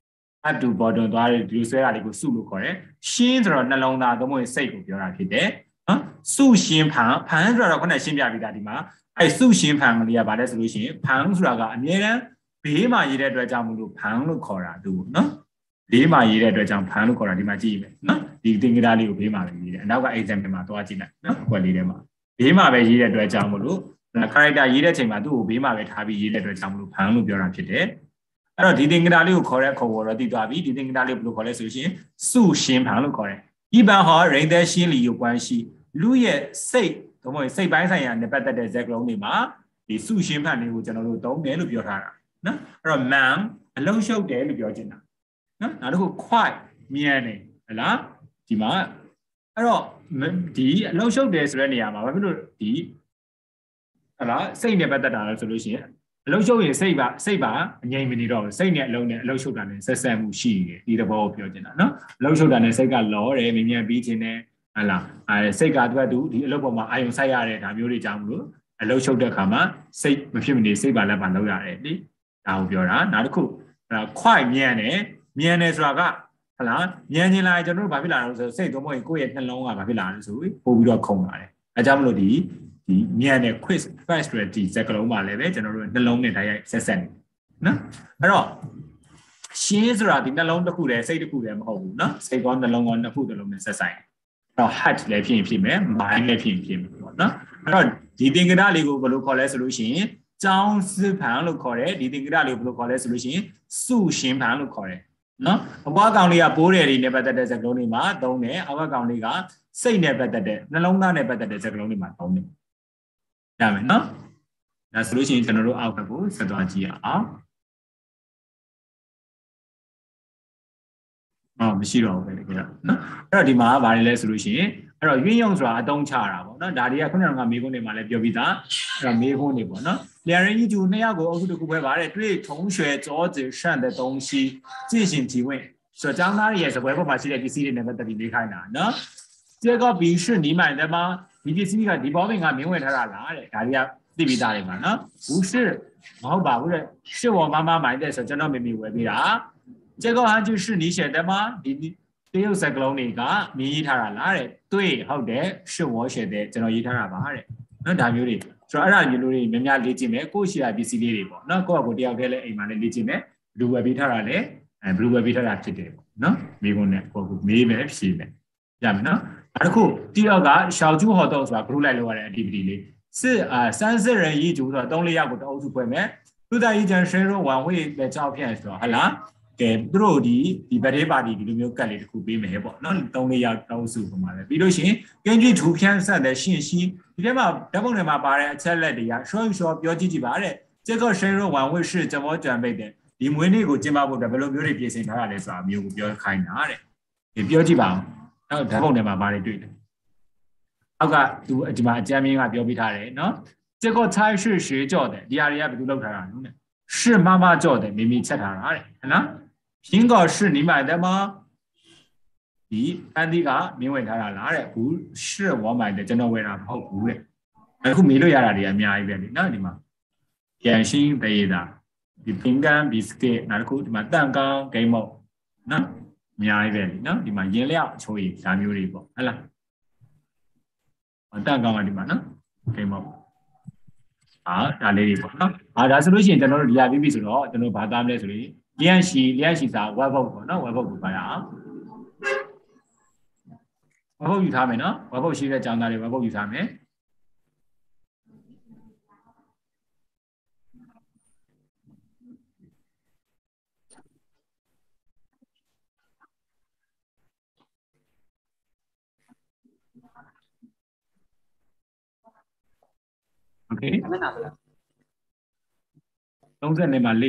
S1: up to bottom သွားတယ်ဒီလိုဆွဲတာလေးကိုစုလို့ခေါ်တယ်ရှင်းဆိုတော့နှလုံးသားသုံးဖို့စိတ်ကိုပြောတာဖြစ်တယ်နော်စုရှင်ဖန်ဖန်ဆိုတော့ခုနရှင်းပြပြီးသားဒီမှာအဲ့စုရှင်ဖန်ကလေးကဘာလဲဆိုလို့ရှိရင်ဖန်ဆိုတာကအမြဲတမ်းဘေးမှာရေးတဲ့အတွက်ကြောင့်မလို့ဖန်လို့ခေါ်တာသူနော်ဘေးမှာရေးတဲ့အတွက်ကြောင့်ဖန်လို့ခေါ်တာဒီမှာကြည့်မယ်နော်ဒီသင်္ကေတလေးကိုဘေးမှာပဲရေးတယ်အနောက်က example မှာသွားကြည့်လိုက်နော်အကွက်လေးထဲမှာဘေးမှာပဲရေးတဲ့အတွက်ကြောင့်မလို့ character ရေးတဲ့ချိန်မှာသူ့ကိုဘေးမှာပဲထားပြီးရေးတဲ့အတွက်ကြောင့်မလို့ဖန်လို့ပြောတာဖြစ်တယ်အဲ့တော့ဒီသင်္ကေတလေးကိုခေါ်တဲ့ခေါ်တော့သိသွားပြီဒီသင်္ကေတလေးဘယ်လိုခေါ်လဲဆိုရင်စုရှင်ဖန်လို့ခေါ်တယ်一般哈人的心理有关系လူရဲ့စိတ်သို့မဟုတ်စိတ်ပိုင်းဆိုင်ရာနဲ့ပတ်သက်တဲ့ဇာတ်ကလုံးတွေမှာဒီစုရှင်ဖန်တွေကိုကျွန်တော်တို့သုံးတယ်လို့ပြောထားတာနော်အဲ့တော့ man အလုံးရှုပ်တယ်လို့ပြောချင်တာနော်နောက်တစ်ခု quite မြန်တယ်ဟလားဒီမှာအဲ့တော့ဒီအလုံးရှုပ်တယ်ဆိုတဲ့နေရာမှာဘာဖြစ်လို့ဒီဟလားစိတ်နဲ့ပတ်သက်တာလဲဆိုလို့ရှိရင်အလုံးရှုပ်ရင်စိတ်ပါစိတ်ပါအငြိမ်မနေတော့ဘူးစိတ်နဲ့အလုံးနဲ့အလုံးရှုပ်တာနဲ့ဆက်ဆက်မှုရှိတယ်ဒီသဘောကိုပြောချင်တာနော်အလုံးရှုပ်တာနဲ့စိတ်ကလောတယ်မြင်မြန်ပြီးခြင်းနဲ့ဟလားအဲစိတ်ကအတွက်တူဒီအလုံးပေါ်မှာအာယုံဆိုင်ရတဲ့ဒါမျိုးတွေကြောင့်မလို့အလုံးရှုပ်တဲ့ခါမှာစိတ်မဖြစ်မနေစိတ်ပါလက်ပါလောက်ရတယ်လေဒါကိုပြောတာနောက်တစ်ခုခွိုက်မြန်တယ်မြန်တယ်ဆိုတာကဟလားမြန်ခြင်းလာကျွန်တော်တို့ဘာဖြစ်လာလဲဆိုစိတ်သုံးဖို့ကိုယ့်ရဲ့နှလုံးကဘာဖြစ်လာလဲဆိုပြီးပို့ပြီးတော့ခုန်လာတယ်အဲကြောင့်မလို့ဒီဒီမြန်တဲ့ quiz fast ready စက်ကလုံးပါလဲပဲကျွန်တော်တို့နှလုံးနဲ့တိုက်ရိုက်ဆက်ဆက်နေနော်အဲ့တော့ရှင်းဆိုတာဒီနှလုံးတစ်ခုတည်းစိတ်တစ်ခုတည်းမဟုတ်ဘူးနော်စိတ်ကောနှလုံးကောနှစ်ခုတစ်လုံးနဲ့ဆက်ဆိုင်အဲ့တော့ heart လည်းဖြစ်ရင်ဖြစ်မယ် mind လည်းဖြစ်ရင်ဖြစ်မယ်ပေါ့နော်အဲ့တော့ဒီသင်္ကေတလေးကိုဘယ်လိုခေါ်လဲဆိုလို့ရှိရင်ကျောင်းစစ်ဖန်လို့ခေါ်တယ်ဒီသင်္ကေတလေးကိုဘယ်လိုခေါ်လဲဆိုလို့ရှိရင်စုရှင်ဖန်လို့ခေါ်တယ်နော်အပွားကောင်လေးကပိုးတယ်တွေနဲ့ပတ်သက်တဲ့စကားလုံးတွေမှာသုံးတယ်အောက်ကကောင်လေးကစိတ်နဲ့ပတ်သက်တဲ့နှလုံးသားနဲ့ပတ်သက်တဲ့စကားလုံးတွေမှာသုံးတယ်ရမယ်နော်ဒါဆိုလို့ရှိရင်ကျွန်တော်တို့အောက်ဘက်ကိုဆက်သွားကြည့်အောင်အော်မရှိတော့ဘူးပဲလေကြာနော်အဲ့တော့ဒီမှာဗားလဲဆိုလို့ရှိရင်အဲ့တော့ရင်းယုံဆိုတာအတုံးချတာပေါ့နော်ဒါတွေကခုနကမေခွန်းတွေမှာလည်းပြောပြီးသားအဲ့တော့မေခွန်းတွေပေါ့နော်两人一组နှစ်ယောက်ကိုအုပ်စုတစ်ခုပဲပါတယ်对同学桌子上的东西进行提问ဆိုတော့ကျောင်းသားတွေရဲ့စပွဲပေါ်မှာရှိတဲ့ပစ္စည်းတွေနဲ့ပတ်သက်ပြီးမေးခိုင်းတာနော်这个笔是你买的吗ဒီပစ္စည်းကဒီဘောပင်ကမင်းဝယ်ထားတာလားတဲ့ဒါတွေကသိပြီးသားတွေမှာနော်不是မဟုတ်ပါဘူးတဲ့是我妈妈买的ဆိုကျွန်တော်မေမေဝယ်ပေးတာ这个汉句是你写的吗ဒီတရုတ်စကားလုံးတွေကမင်းရေးထားတာလားတဲ့对ဟုတ်တယ်是我写的ကျွန်တော်ရေးထားတာပါတဲ့နော်ဒါမျိုးတွေဆိုတော့အဲ့ဒါမျိုးတွေများများလေ့ကျင့်မယ်ကိုယ့်ရှိရာပစ္စည်းလေးတွေပေါ့နော်ကိုယ့်အကိုတယောက်တည်းလည်းအိမ်မှာလည်းလေ့ကျင့်မယ်ဘလူးဝယ်ပေးထားတာလည်းအဲဘလူးဝယ်ပေးထားတာဖြစ်တယ်ပေါ့နော်မိကုန်းနဲ့ကိုယ့်ကိုမေးမယ်ဖြေမယ်ရမယ်နော်နောက်တစ်ခုတယောက်ကရှောက်ကျူးဟောတော့ဆိုတာ group လိုက်လုပ်ရတဲ့ activity လေးစစ်အာ三四人一组ဆိုတော့သုံးလေးယောက်ကိုတအုပ်စုဖွဲ့မယ်သူ在一间深入晚会的照片ဆိုတော့ဟလားကဲသူတို့ဒီဒီ birthday party ဒီလိုမျိုးကတ်လေးတစ်ခုပေးမယ်ပေါ့နော်သုံးလေးယောက်တအုပ်စုပုံမှာပဲပြီးလို့ရှိရင်根据图片上的信息ဒီထဲမှာဓာတ်ပုံတွေမှာပါတဲ့အချက်လက်တွေက说一说ပြောကြည့်ကြည့်ပါတဲ့这个生日晚会是怎么准备的ဒီမွေးနေ့ကိုကျင်းပဖို့ဘယ်လိုမျိုးတွေပြင်ဆင်ထားရလဲဆိုတာမျိုးကိုပြောခိုင်းတာတဲ့ဒီပြောကြည့်ပါအောင်နောက်ဓာတ်ပုံတွေမှာပါနေတွေ့တယ်အောက်ကသူဒီမှာအကြမ်းမြင့်ကပြောပြထားတယ်နော်这个菜是谁做的ဒီအရာတွေကဘယ်သူလုပ်ထားတာလဲ是妈妈做的မိမိချက်ထားတာတဲ့ဟနော်苹果是你买的吗ဒီအန်ဒီကမင်းဝင်ထားတာလားတဲ့ဘူး是我买的ကျွန်တော်ဝယ်တာမဟုတ်ဘူးတဲ့အခုမေးလို့ရတာတွေအများကြီးပဲလေနော်ဒီမှာရန်ရှင်းပေးတာဒီပင်ကန်ဘီစကစ်နောက်တစ်ခုဒီမှာတန်ကောင်းဂိမ်းမော့နော်အများကြီးပဲလေနော်ဒီမှာရင်းလျောက်အချိုးကြီးဒါမျိုးတွေပေါ့ဟဲ့လားတန်ကောင်းကဒီမှာနော်ဂိမ်းမော့အာဒါလေးတွေပေါ့နော်အာဒါဆိုလို့ရှိရင်ကျွန်တော်တို့ဒီဟာပြီးပြီဆိုတော့ကျွန်တော်ဘာသားမလဲဆိုရင်လျှက်ရှိလျှက်ရှိစာ web book ပေါ့နော် web book ကိုပါရအောင်ဝက်ဘုတ်ယူထားမယ်နော်ဝက်ဘုတ်ရှိတဲ့ကျောင်းသားတွေဝက်ဘုတ်ယူထားမယ် Okay သုံးဆယ်နဲ့မှာလေး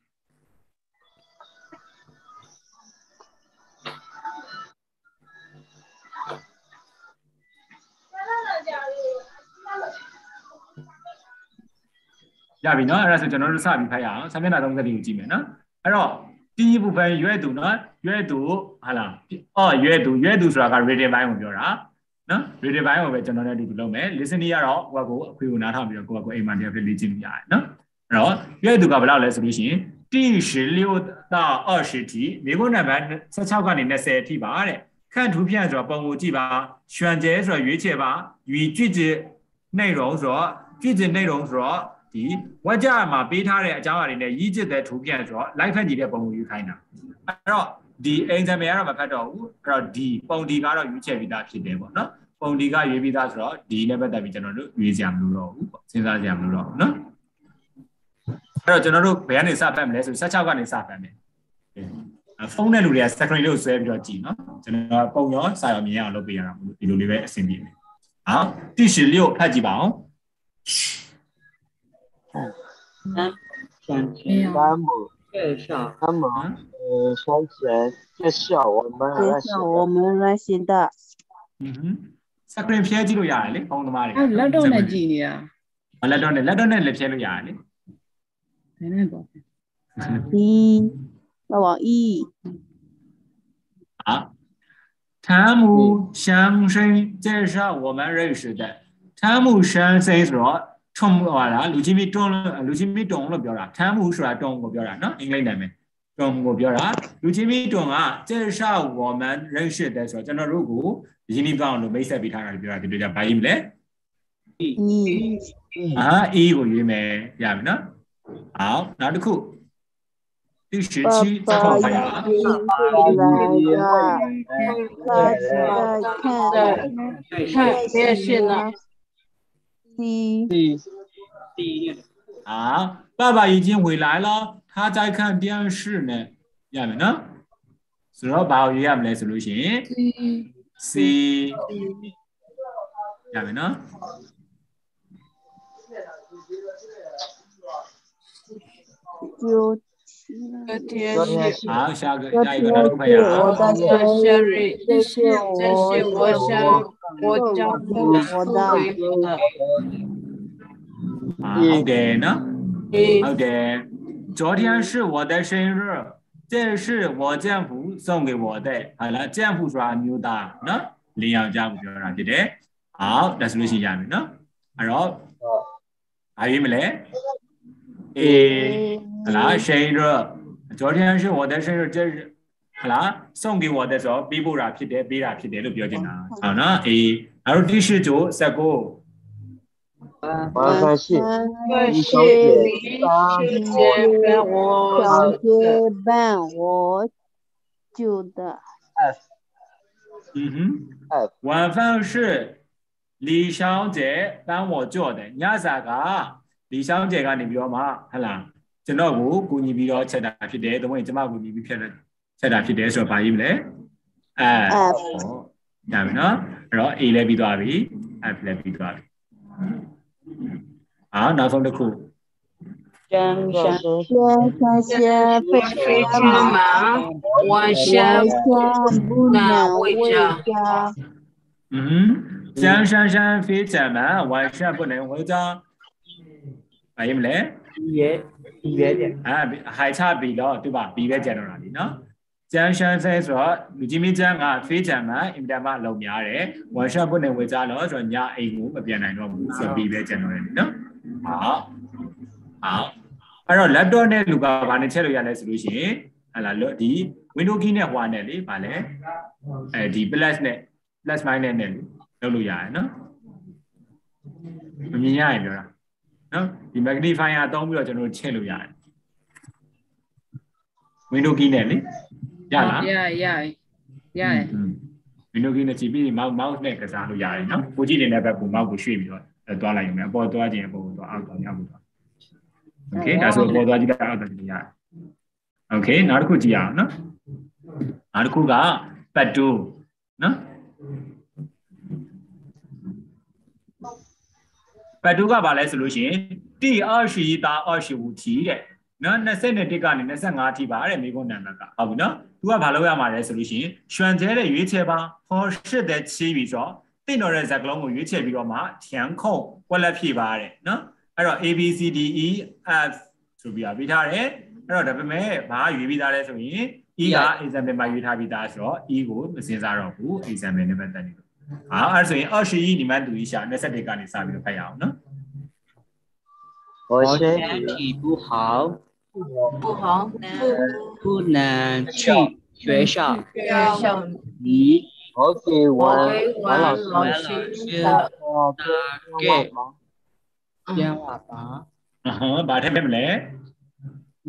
S1: ရပြီနော်အဲ့ဒါဆိုကျွန်တော်တို့စပြီးဖိုက်ရအောင်စာမျက်နှာသုံးဆယ်ကိုကြည့်မယ်နော်အဲ့တော့တင်းကြီးပူပန်ရွဲ့သူနော်ရွဲ့သူဟာလားအော်ရွဲ့သူရွဲ့သူဆိုတာက reading ဘိုင်းကိုပြောတာနော် reading ဘိုင်းကိုပဲကျွန်တော်လည်းအတူတူလုပ်မယ် listening ကတော့ကိုယ့်ကိုအခွေကိုနားထောင်ပြီးတော့ကိုယ့်ကိုအိမ်မှာတရားပြလေ့ကျင့်လို့ရတယ်နော်အဲ့တော့ရွဲ့သူကဘယ်လောက်လဲဆိုလို့ရှိရင်第十六到二十题美国那边十七ကနေ二十题ပါတဲ့看图片ဆိုတော့ပုံကိုကြည့်ပါ选择ဆိုတော့ရွေးချယ်ပါ与句子内容ဆိုတော့句子内容ဆိုတော့ဒီဝါကြမှာပေးထားတဲ့အကြောင်းအရာတွေနဲ့ရည်ကျစ်တဲ့图片ဆိုတော့ live ဖတ်ကြည့်တဲ့ပုံကိုယူခိုင်းတာအဲ့တော့ဒီ example ကတော့မဖတ်တော့ဘူးအဲ့တော့ဒီပုံဒီကတော့ရွေးချယ်ပြီးသားဖြစ်တယ်ပေါ့နော်ပုံဒီကရွေးပြီးသားဆိုတော့ဒီနဲ့ပတ်သက်ပြီးကျွန်တော်တို့ရွေးစရာမလိုတော့ဘူးပေါ့စဉ်းစားစရာမလိုတော့ဘူးနော်အဲ့တော့ကျွန်တော်တို့ဘယ်ကနေစဖတ်မလဲဆို十七ကနေစဖတ်မယ်ဖုန်းနဲ့လူတွေက screen လေးကိုဆွဲပြီးတော့ကြည့်နော်ကျွန်တော်ပုံရောစာရောမြင်အောင်လုပ်ပေးရတာမလို့ဒီလိုလေးပဲအဆင်ပြေမယ်好第十六ဖတ်ကြည့်ပါအောင်
S3: 三千
S2: 三亩
S3: 介绍
S2: 三亩呃三千介绍我们
S5: 介绍我们来新的
S1: 嗯哼 screen ဖြဲကြည့်လို့ရတယ်လေဖုန်းသမားတွေ
S4: အဲ့လက်တော့နဲ့ကြည့်နေတာ
S1: လက်တော့နဲ့လက်တော့နဲ့လည်းဖြဲလို့ရတယ်လေ
S4: ဘယ်နဲ့ပေါ့
S5: 一要往一
S1: 好汤姆先生介绍我们认识的汤姆先生ဆိုတော့ထုံဟောလားလူချင်းမီတွန်းလူချင်းမီတွန်းလို့ပြောတာ汤姆ဆိုတာတွန်းကိုပြောတာเนาะအင်္ဂလိပ်နာမည်တွန်းကိုပြောတာလူချင်းမီတွန်းက介绍我们认识的ဆိုတော့ကျွန်တော်တို့ကိုရင်းနှီးကောင်းလို့မိတ်ဆက်ပေးထားတာပြောတာဒီလိုကြဘာရေးမလဲ
S5: 一
S1: အာအေးကိုရေးမယ်ရပြီเนาะ好နောက်တစ်ခု第十期再看看呀
S5: 看电视呢
S2: 第
S3: 第
S1: 啊爸爸已经回来了他在看电视呢ရမယ်နော်ဆိုတော့ဘာကိုရေးရမလဲဆိုလို့ရှိရင် C ရမယ်နော်
S5: 就
S1: 好下个下一个哪个朋友
S5: 我的生日这是
S6: 这是我想我丈夫
S5: 我的
S1: 好的呢好的昨天是我的生日这是我丈夫送给我的好了丈夫ဆိုတာမျိုးသားနော်လင်းယောက်ျားကိုပြောတာဖြစ်တယ်好ဒါဆိုလို့ရှိရမယ်နော်အဲ့တော့ဘာရေးမလဲA好啦生日昨天是我的生日这是好啦送给我的时候ပေးဖို့တာဖြစ်တယ်ပေးတာဖြစ်တယ်လို့ပြောချင်တာဟုတ်နော် A အဲ့တော့第十九十九
S2: 麻烦是李小姐
S5: 小姐帮我就的
S2: F
S1: 嗯哼
S2: F
S1: 晚饭是李小姐帮我做的ညစာက李小姐ကနေပြီးတော့မှဟလားကျွန်တော်ကိုကူညီပြီးတော့ချက်တာဖြစ်တယ်ဒါမှမဟုတ်ကျွန်မကူညီပြီးဖြတ်တယ်ချက်တာဖြစ်တယ်ဆိုတော့ဘာရေးမလဲအဲဟောဒါပြီနော်အဲ့တော့ A လည်းပြီးသွားပြီ F လည်းပြီးသွားပြီ好နောက်ဆုံးတစ်ခု
S3: 张山
S5: 先生先非
S6: 常忙晚上
S5: 不能回家
S1: 嗯江珊珊非常忙晚上不能回家ဘာရေးမလဲ
S3: 也也点
S1: အာဟိုင်ချပြီတော့သူပါပြီးပဲကျန်တော့တာလीနော်ကျန်းရှမ်းဆဲဆိုတော့လူကြီးမင်းကျန်းကဖေးချံမှာအင်တာမအလုံးများတယ်ဝမ်ရှပ်ပုတ်နေဝေကြလို့ဆိုတော့ညအိမ်ကိုမပြန်နိုင်တော့ဘူးဆိုပြီးပဲကျန်တော့တယ်နော်ဟုတ်ဟုတ်အဲ့တော့ laptop နဲ့လူကဘာနဲ့ချက်လို့ရလဲဆိုလို့ရှိရင်ဟလာဒီ window key နဲ့ဟွာနဲ့လေဗာလဲအဲဒီ plus နဲ့ plus minus နဲ့လုပ်လို့ရတယ်နော်မမြင်ရရင်ပြောတာနော်ဒီ magnifier အသုံးပြီးတော့ကျွန်တော်တို့ချက်လို့ရတယ် window key နဲ့လေရလား
S4: ရရရရ
S1: window key နဲ့ကြည့်ပြီး mouse mouse နဲ့ကစားလို့ရတယ်နော်ကိုကြည့်နေတဲ့ဘက်ကို mouse ကိုရွှေ့ပြီးတော့တွားလိုက်ရုံနဲ့အပေါ်တွားခြင်းအပေါ်ကိုတွားအောက်တော့ရောက်လို့တွား okay ဒါဆိုအပေါ်တွားကြည့်လိုက်အောက်တော့ကြည့်ရတယ် okay နောက်တစ်ခုကြည့်ရအောင်နော်နောက်တစ်ခုက part two နော်ဘတ်တူကဘာလဲဆိုလို့ရှိရင်第二十一到二十五题တဲ့နော်၂၁ကနေ၂၅题ပါတဲ့မိကုန်းနံပါတ်ကဟုတ်ပြီနော်သူကဘာလုပ်ရမှာလဲဆိုလို့ရှိရင်选择的ရွေးချယ်ပါ合适的期ပြီးဆိုတင့်တော်တဲ့ဇာတ်ကလုံးကိုရွေးချယ်ပြီးတော့မှ填空ကွက်လက်ဖြည့်ပါတဲ့နော်အဲ့တော့ A B C D E F ဆိုပြီးတော့ပြီးထားတယ်အဲ့တော့ဒါပေမဲ့ဘာရွေးပြီးသားလဲဆိုရင် E က example မှာရွေးထားပြီးသားဆိုတော့ E ကိုမစဉ်းစားတော့ဘူး example နဲ့ပတ်သက်နေလို့ဟာအဲ့ဆိုရင်二十一你们读一下၂၁ကနေစပြီးတော့ဖတ်ရအောင်နော်
S2: 我身
S3: 体不好
S5: 不好
S3: 不能去学校
S5: 学校
S3: 你
S2: 我给我
S5: 王
S2: 老
S5: 老
S2: 师
S5: 师
S3: 打给电话吧
S1: အဟမ်းဘာထည့်မလဲ
S2: 一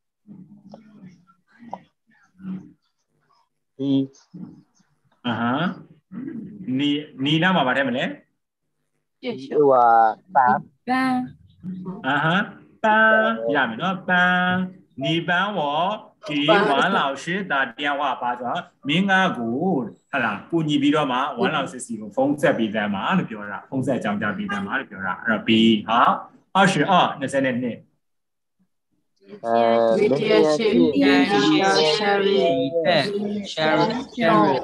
S2: 一
S1: အဟမ်းနီနီနာမှာဘာထည့်မလဲ
S5: 介绍
S2: 我三
S4: 班
S1: 啊哈，班ရမယ်နော်班你帮我给王老师打电话ပါဆိုတော့မင်းကကိုဟလာကိုညီပြီးတော့မှ王老师စီကိုဖုန်းဆက်ပြီးတယ်မှာလို့ပြောတာဖုန်းဆက်အကြောင်းကြားပြီးတယ်မှာလို့ပြောတာအဲ့တော့ B ဟာ二十二၂၂
S2: 呃
S5: 接线
S3: 谢谢 Sherry Sherry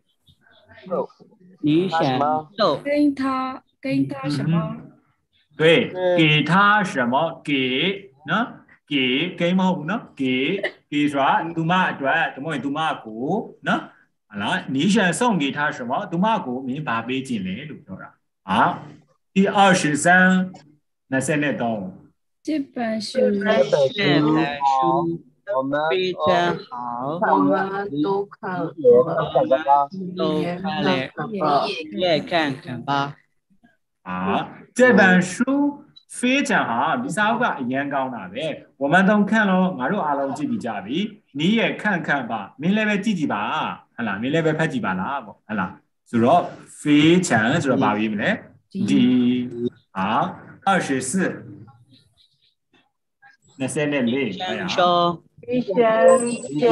S3: 你想豆
S4: 跟他跟他什么？
S1: 对给他什么给နော်给给မဟုတ်ဘူးနော်给给ဆိုတာသူမအတွက်ဒါမှမဟုတ်သူမကိုနော်ဟလာ你想送给他什么သူမကိုမင်းဘာပေးခြင်းလဲလို့ပြောတာဟာ第二十三၂၃
S4: 这本书
S2: 这本书我们
S3: 非常好
S5: 我们都看
S2: 也看了吗？
S3: 都看了也看看吧
S1: 啊这本书非常好ဒီစာအုပ်ကအရင်ကောင်းတာပဲ我们都看了ငါတို့အားလုံးကြည့်ပြီးကြပြီ你也看看吧မင်းလည်းပဲကြည့်ကြည့်ပါဟလာမင်းလည်းပဲဖတ်ကြည့်ပါလားပေါ့ဟလာဆိုတော့非常ဆိုတော့ဘာပြီးမလဲဒီ好二十四那现在没哎呀
S3: 说
S5: 一先就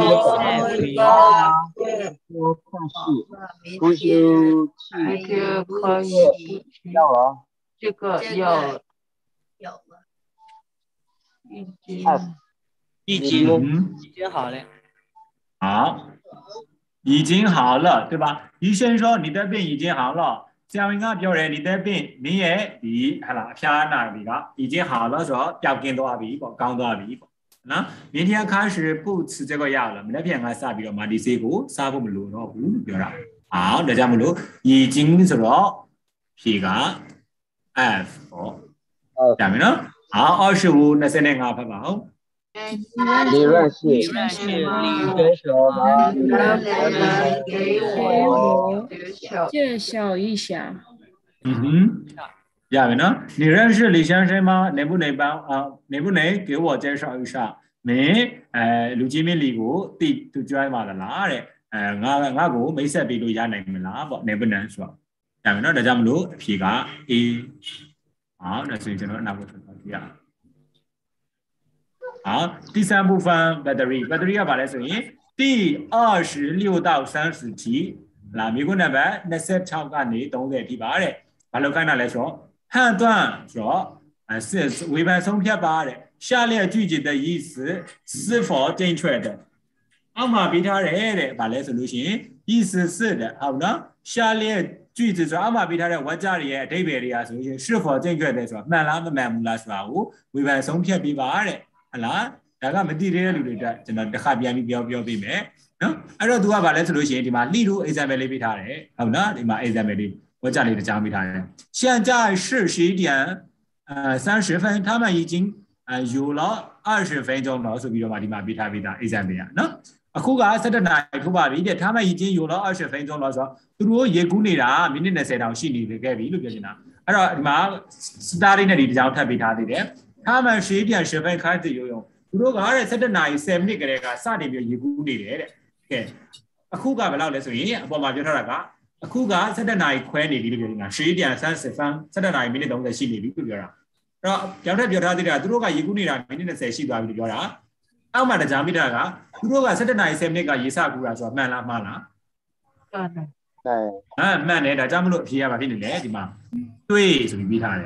S2: 多看戏，不是
S5: 这个可以
S2: 要了。
S5: 这个要
S6: 有了。
S5: 已经
S3: 已经
S1: 嗯
S3: 已经好了
S1: 好已经好了对吧医生说你的病已经好了ဆရာဝန်ကပြောတယ်你的病မင်းရဲ့ဒီဟလာအဖျားနာပြီက已经好了ဆိုတော့ပျောက်ကင်းသွားပြီပေါ့ကောင်းသွားပြီပေါ့နော်明天开始不吃这个药了မနေ့ပြန်ကစပြီးတော့မာဒီဆေးကိုစားဖို့မလိုတော့ဘူးလို့ပြောတာဟောဒါကြောင့်မလို့已经ဆိုတော့ဖြေက F ပေါ့ဒါမယ်နော်好二十五၂၅ဖတ်ပါဦး
S2: 理论系，
S3: 理论是理
S2: 学什么？
S5: 给我
S4: 介绍一下。
S1: 嗯哼，呀，呢？你认识李先生吗？能不能帮啊？能不能给我介绍一下？没，呃，卢金明李国对都专嘛的啦嘞，呃，我我国没事比如家能不能不能不能说？呀，呢？大家们录皮卡一，好，那所以就那个说呀。好，第三部分 battery，battery 要把来说，第二十六到三十题。嗱，美國那邊那些超過你懂得題吧嘞？把老幹那來說，判斷說，啊是違反送片吧嘞？下列句子的意思是否正確的？阿媽比他人嘞，把來說路線，意思是的，好呢？下列句子說阿媽比他人我家裡特別的啊，所以是否正確的說，滿啦不滿唔啦說無，違反送片比吧嘞？係啦，大家唔知呢啲路嚟嘅，就嗱တစ်ခါပြန်ပြီးပြောပြောပြီးမယ်。နော်အဲ့တော့ तू ကဗာလဲဆိုလို့ရှိရင်ဒီမှာ 例如 example လေးပေးထားတယ်ဟုတ်နော်ဒီမှာ example လေးဝါကြလေးတစ်ကြားပေးထားတယ်现在是十一点呃三十分他们已经呃有了二十分钟了ဆိုပြီးတော့မှဒီမှာပေးထားပေးတာ example ရနော်အခုက၁၇နာရီထိုးပါပြီတဲ့他们已经有了二十分钟了ဆိုတော့သူတို့ရေကူးနေတာမိနစ်၂၀တောင်ရှိနေခဲ့ပြီလို့ပြောနေတာအဲ့တော့ဒီမှာ starting နဲ့ဒီတစ်ကြောင်းထပ်ပေးထားသေးတယ်他们十一点十分开始游泳သူတို့ကတဲ့၁၇နာရီ၁၀မိနစ်ကလေးကစတင်ပြီးရေကူးနေတယ်တဲ့ကဲအခုကဘယ်လောက်လဲဆိုရင်အပေါ်မှာပြောထားတာကအခုက၁၇နာရီခွဲနေပြီလို့ပြောနေတာ十一点三十分၁၇နာရီမိနစ်၃၀ရှိနေပြီလို့ပြောတာအဲ့တော့ကြောက်ထက်ပြောထားသေးတယ်ကသူတို့ကရေကူးနေတာမိနစ်၂၀ရှိသွားပြီလို့ပြောတာအောက်မှာကြားမိတာကသူတို့က၁၇နာရီ၁၀မိနစ်ကရေစကူးတာဆိုတာမှန်လားမှားလား
S5: မှန်တယ်
S2: 哎，
S1: ဟမ်မှန်တယ်ဒါကြောင့်မလို့အဖြေရမှာဖြစ်နေတယ်ဒီမှာတွေးဆိုပြီးပြီးထားတယ်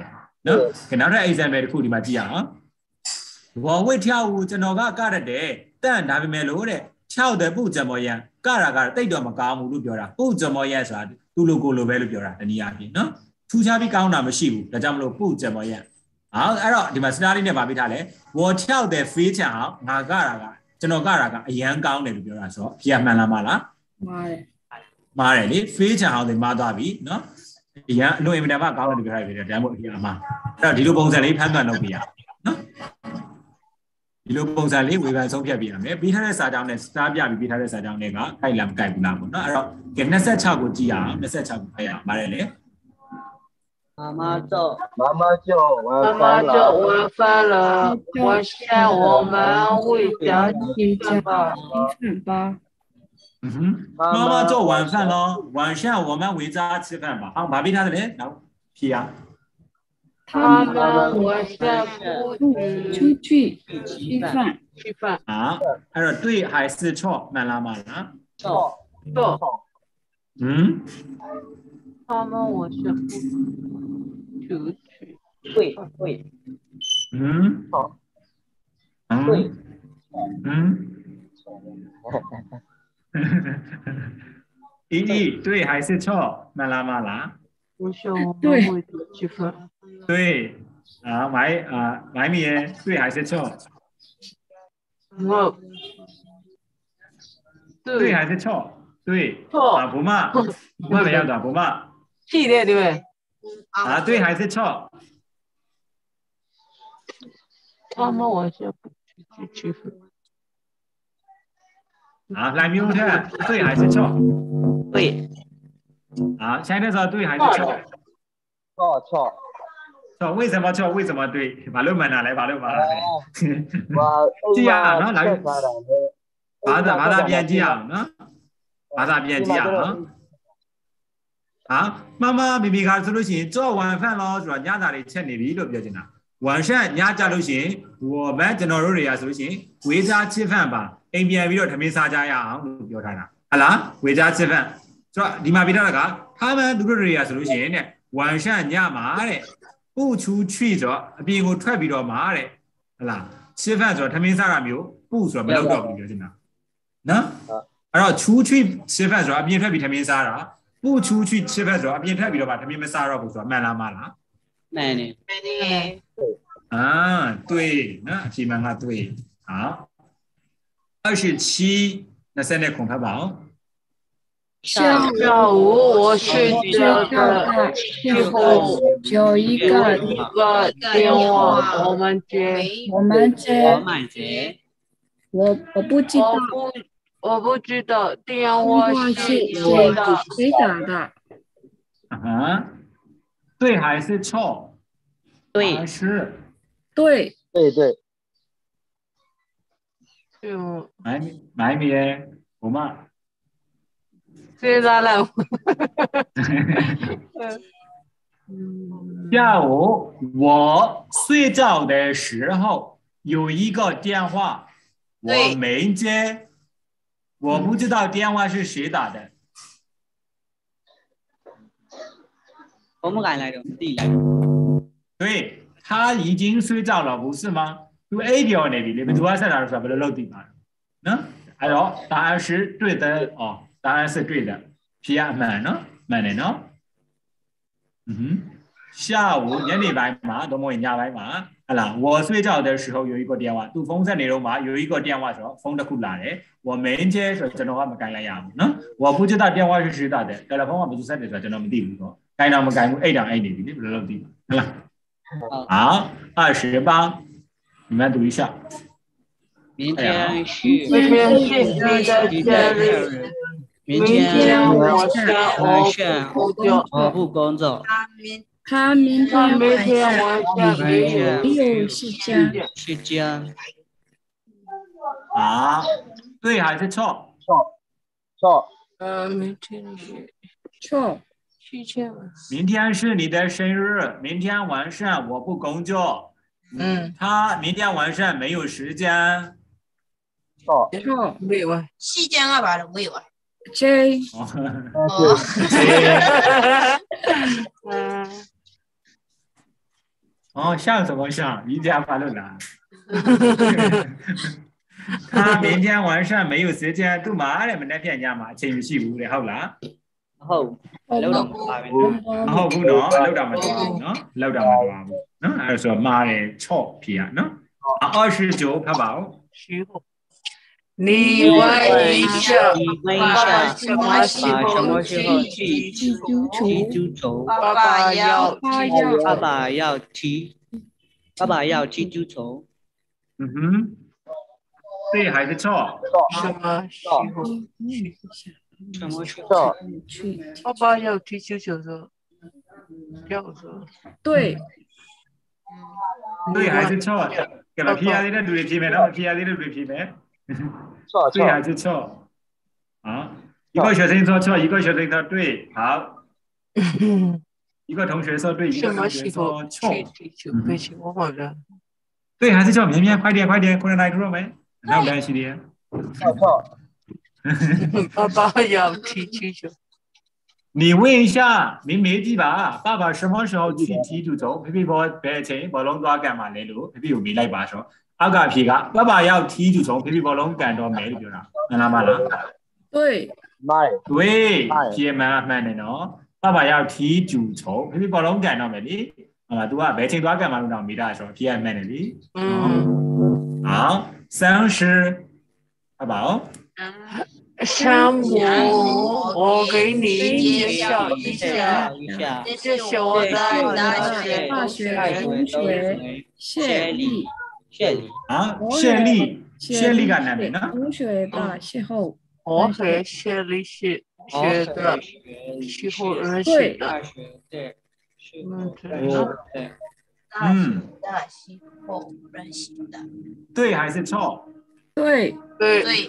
S1: နော်ကနောက်ထပ် example တစ်ခုဒီမှာကြည့်ရအောင်我会跳舞ကျွန်တော်ကကရတယ်တန်ဒါပေမဲ့လို့တဲ့跳的不怎么样ကရကတိတ်တော့မကောင်းဘူးလို့ပြောတာ不怎么样ဆိုတာသူ့လိုကိုလိုပဲလို့ပြောတာတနည်းအားဖြင့်နော်ထူးခြားပြီးကောင်းတာမရှိဘူးဒါကြောင့်မလို့不怎么样好အဲ့တော့ဒီမှာ scenario နဲ့ဗာပေးထားလဲ我跳的非常好ငါကရကကျွန်တော်ကရကအရန်ကောင်းတယ်လို့ပြောတာဆိုတော့ဖြေမှန်လားမလား
S4: မှားတယ်
S1: မှားတယ်လေ非常好တယ်မှားသွားပြီနော်အရန်အလွန်အင်မတန်မှကောင်းတယ်လို့ပြောထားပြီဒါမှမဟုတ်အဖြေမှားအဲ့တော့ဒီလိုပုံစံလေးဖန်သွန်လုပ်ပြရနော်ဒီလိုပုံစံလေးဝေဖန်ဆုံးဖြတ်ပြရမယ်ပြီးထားတဲ့စာကြောင်းနဲ့စတားပြပြီးပြီးထားတဲ့စာကြောင်းတွေကခိုက်လာမကိုက်ဘူးလားပေါ့နော်အဲ့တော့ကဲ26ကိုကြည့်ရအောင်26ကိုခိုက်ရအောင်ပါတယ်လေ
S3: 妈妈做
S2: 妈妈叫晚
S5: 妈妈
S2: 饭
S5: 就
S2: 了，
S5: 晚饭了，我想我们回家吃饭吧。
S4: 吃饭吧
S1: 嗯哼妈妈做晚饭咯晚上我们回家吃饭吧好ဘာပြီးထားတယ်လဲနောက်ဖြေရ
S5: 他们我想不
S4: 出去吃饭
S5: 吃饭。
S1: 啊အဲ့တော့对还是错မှန်လားမလား
S3: 错
S5: 错。
S1: 嗯
S5: 他们我想不出去。
S3: 对对
S1: 嗯
S2: 对
S1: 嗯一一对还是错မှန်လားမလား
S5: 我想我们回家吃饭。
S1: 对啊买啊买米对还是错
S5: 我
S1: 对还是错对
S5: 错
S1: 啊不嘛不嘛没有的不嘛
S5: 是的对不对？
S1: 啊对还是错
S5: 他们我想不出去吃饭。
S1: 啊来没有的对还是错
S5: 对。
S1: 啊现在说对还是错
S2: 错错，
S1: 错为什么错为什么对马路门哪来马路门哪来
S2: 我
S1: 记啊喏来
S2: 确实的，
S1: ဘာသာဘာသာပြန်ကြည့်အောင်နော်ဘာသာပြန်ကြည့်အောင်နော်ဟာမမမိမိကဆိုလို့ရှိရင်ကြော့ဝမ်ဖန်လို့ဆိုတော့ညစာတွေချက်နေပြီလို့ပြောချင်တာဝမ်ရှက်ညကြလို့ရှိရင်ဝဘန်ကျွန်တော်တို့တွေကဆိုလို့ရှိရင်ဝေးစားချစ်ဖန်ပါအိမ်ပြန်ပြီးတော့ထမင်းစားကြရအောင်လို့ပြောထားတာဟလားဝေးစားချစ်ဖန်ဆိုတော့ဒီမှာပြထားတာကထားမန်သူတို့တွေကဆိုလို့ရှိရင်တဲ့ဝမ်ရှက်ညမှာတဲ့ပူချူချွိဆိုတော့အပြင်ကိုထွက်ပြီးတော့မှာတဲ့ဟလားချစ်ဖန်ဆိုတော့ထမင်းစားတာမျိုးပူဆိုတော့မလုပ်တော့ဘူးပြောချင်တာနော်အဲ့တော့ချူချွိချစ်ဖန်ဆိုတော့အပြင်ထွက်ပြီးထမင်းစားတာပူချူချွိချစ်ဖန်ဆိုတော့အပြင်ထွက်ပြီးတော့မှထမင်းမစားတော့ဘူးဆိုတော့မှန်လားမလား
S3: 慢点
S1: 啊对那起码啊对好二十七那现在恐怕吧
S5: 下午我睡觉的时候
S4: 有一个
S5: 一个电话我们接
S4: 我们接
S3: 我买接
S4: 我我不知道
S5: 我不我不知道电话是
S4: 是
S5: 谁的
S4: 谁打的
S1: 啊哈对还是错
S3: 对
S1: 还是
S4: 对
S2: 对对，
S5: 就
S1: 买买米我嘛
S5: 谁打了
S1: 下午我睡觉的时候有一个电话我没接我不知道电话是谁打的
S3: 我们赶来的地来
S1: 对他已经睡觉了不是吗သူအိပ်ပျော်နေပြီလေဘယ်သူကဆက်တာလဲဆိုတာဘယ်လိုလုပ်သိမှာလဲနော်အဲ့တော့答案是对的哦答案是对的ဖြေရအမှန်နော်မှန်တယ်နော်嗯哼下午ညနေပိုင်းမှာတော့မဟုတ်ညပိုင်းမှာဟလာ我睡觉的时候有一个电话သူဖုန်းဆက်နေတော့မှာ有一个电话ဆိုတော့ဖုန်းတစ်ခုလာတယ်我没接ဆိုတော့ကျွန်တော်ကမကင်လိုက်ရဘူးနော်我不知道电话是谁打的တယ်လီဖုန်းကဘယ်သူဆက်တယ်ဆိုတော့ကျွန်တော်မသိဘူးတော့ကင်တော့မကင်ဘူးအိတ်တောင်အိတ်နေပြီလေဘယ်လိုလုပ်သိမှာဟလာ好二十八你们读一下
S3: 明天是
S5: 明天是你的生日
S3: 明天
S5: 我
S3: 晚
S5: 想
S3: 上
S5: 我
S3: 我不工作
S4: 他明天
S5: 明天晚上
S3: 没
S4: 没有时间
S3: 时间
S1: 好对还是错
S2: 错错，
S5: 呃明天是
S4: 错
S5: 七千吧
S1: 明天是你的生日明天晚上我不工作
S5: 嗯
S1: 他明天晚上没有时间
S2: 错
S4: 错
S5: 没有啊
S7: 時間が悪いわ。
S4: J
S1: 哦
S5: 嗯
S1: 哦，像什么像？瑜伽法论啦。他明天晚上没有时间读嘛？你们那天讲嘛，情绪无的，好啦。
S3: 好，lâu đậm ba bên.
S1: ဟုတ်ဘူးနော်အလောက်တာမတော်ဘူးနော်အလောက်တာမတော်ဘူးနော်အဲ့ဆိုမာတယ်ချော့ဖြေရနော်二十九ဖတ်ပါဦး
S5: 你问一下，
S3: 你问一下，
S5: 什么时候
S3: 什么时候去踢足球？
S5: 爸爸要
S3: 爸爸要踢，爸爸要踢足球。
S1: 嗯哼对还是错
S5: 什么时候？
S3: 什么时候
S2: 去？
S5: 爸爸要踢足球的，要的。
S4: 对。
S1: 对还是错？给了 P R 的对批没？然后 P R 的对批没？
S2: 错
S1: 对还是错？啊，一个学生说错，一个学生说对，好。一个同学说对，一个同学说错。
S5: 对不起，我忘了。
S1: 对还是错？绵绵，快点快点，快点来读了没？那有关系的。
S2: 错错。
S5: 爸爸要踢足球。
S1: 你问一下明媒记吧，爸爸什么时候去踢足球？皮皮波白青波龙多干嘛来路？皮皮有没来吧说？阿个皮个，爸爸要踢足球，皮皮波龙干到没了就啦，那哪嘛啦？
S4: 对。
S2: 妈耶。
S1: 对，皮蛮蛮的喏，爸爸要踢足球，皮皮波龙干到没哩？啊，都啊白青多干嘛路上没啦说？皮蛮的哩。嗯。好，三十，好不好？
S5: 山姆，我给你介绍一下，这是我的
S4: 大学同学谢丽。
S3: 谢丽
S1: 啊，谢丽，谢丽干哪边呢？
S4: 同学的邂逅。
S5: 我和谢丽是学的邂逅认识的。
S3: 对，
S5: 嗯，对。
S1: 嗯。对还是错？
S4: 对
S5: 对。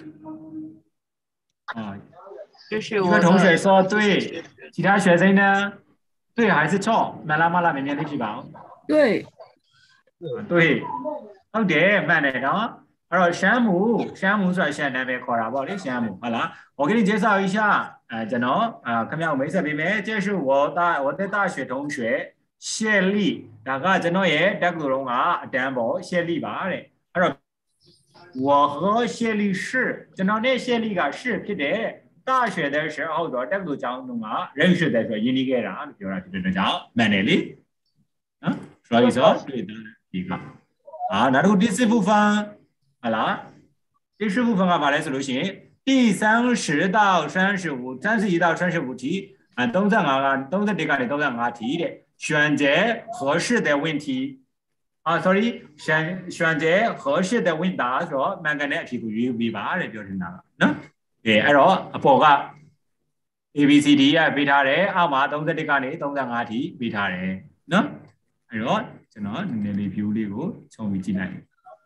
S1: 啊，
S5: 就是
S1: 一个同学说对，其他学生呢？对还是错？马拉马拉绵绵的批榜。
S4: 对。
S1: 对，ဟုတ်တယ်မှန်တယ်နော်အဲ့တော့ရှမ်းမူရှမ်းမူဆိုတာရှမ်းနာမည်ခေါ်တာပေါ့လေရှမ်းမူဟုတ်လား我给你介绍一下အဲကျွန်တော်အာခင်ဗျားကိုမိတ်ဆက်ပေးမယ်这是我大我的大学同学谢丽ဒါကကျွန်တော်ရဲ့တက္ကသိုလ်တုန်းကအတန်းပေါ့谢丽ပါတဲ့အဲ့တော့我和谢丽是ကျွန်တော်နဲ့谢丽က是ဖြစ်တယ်大学的时候ဆိုတော့တက္ကသိုလ်ကျောင်းတုန်းက认识的ဆိုရင်းနှီးခဲ့တာလို့ပြောတာဖြစ်တဲ့ကြောင့်မှန်တယ်လေနော်所以说对的ဒီက啊နောက်တစ်ခု第四部分ဟုတ်လား第四部分ကဘာလဲဆိုလို့ရှိရင်第三十到三十五三十一到三十五题啊三十五က三十一ကနေ三十五題တဲ့選擇合適的問題啊 sorry 選選擇合適的問答ဆိုတော့မှန်ကန်တဲ့အဖြေကိုရွေးပြီးပါတဲ့ပြောနေတာကနော်အဲအဲ့တော့အပေါ်က A B C D ရပေးထားတယ်အောက်မှာ三十一ကနေ三十五題ပေးထားတယ်နော်အဲ့တော့ကျွန်တော်နည်းနည်းလေး view လေးကိုခြုံပြီးကြည့်လိုက်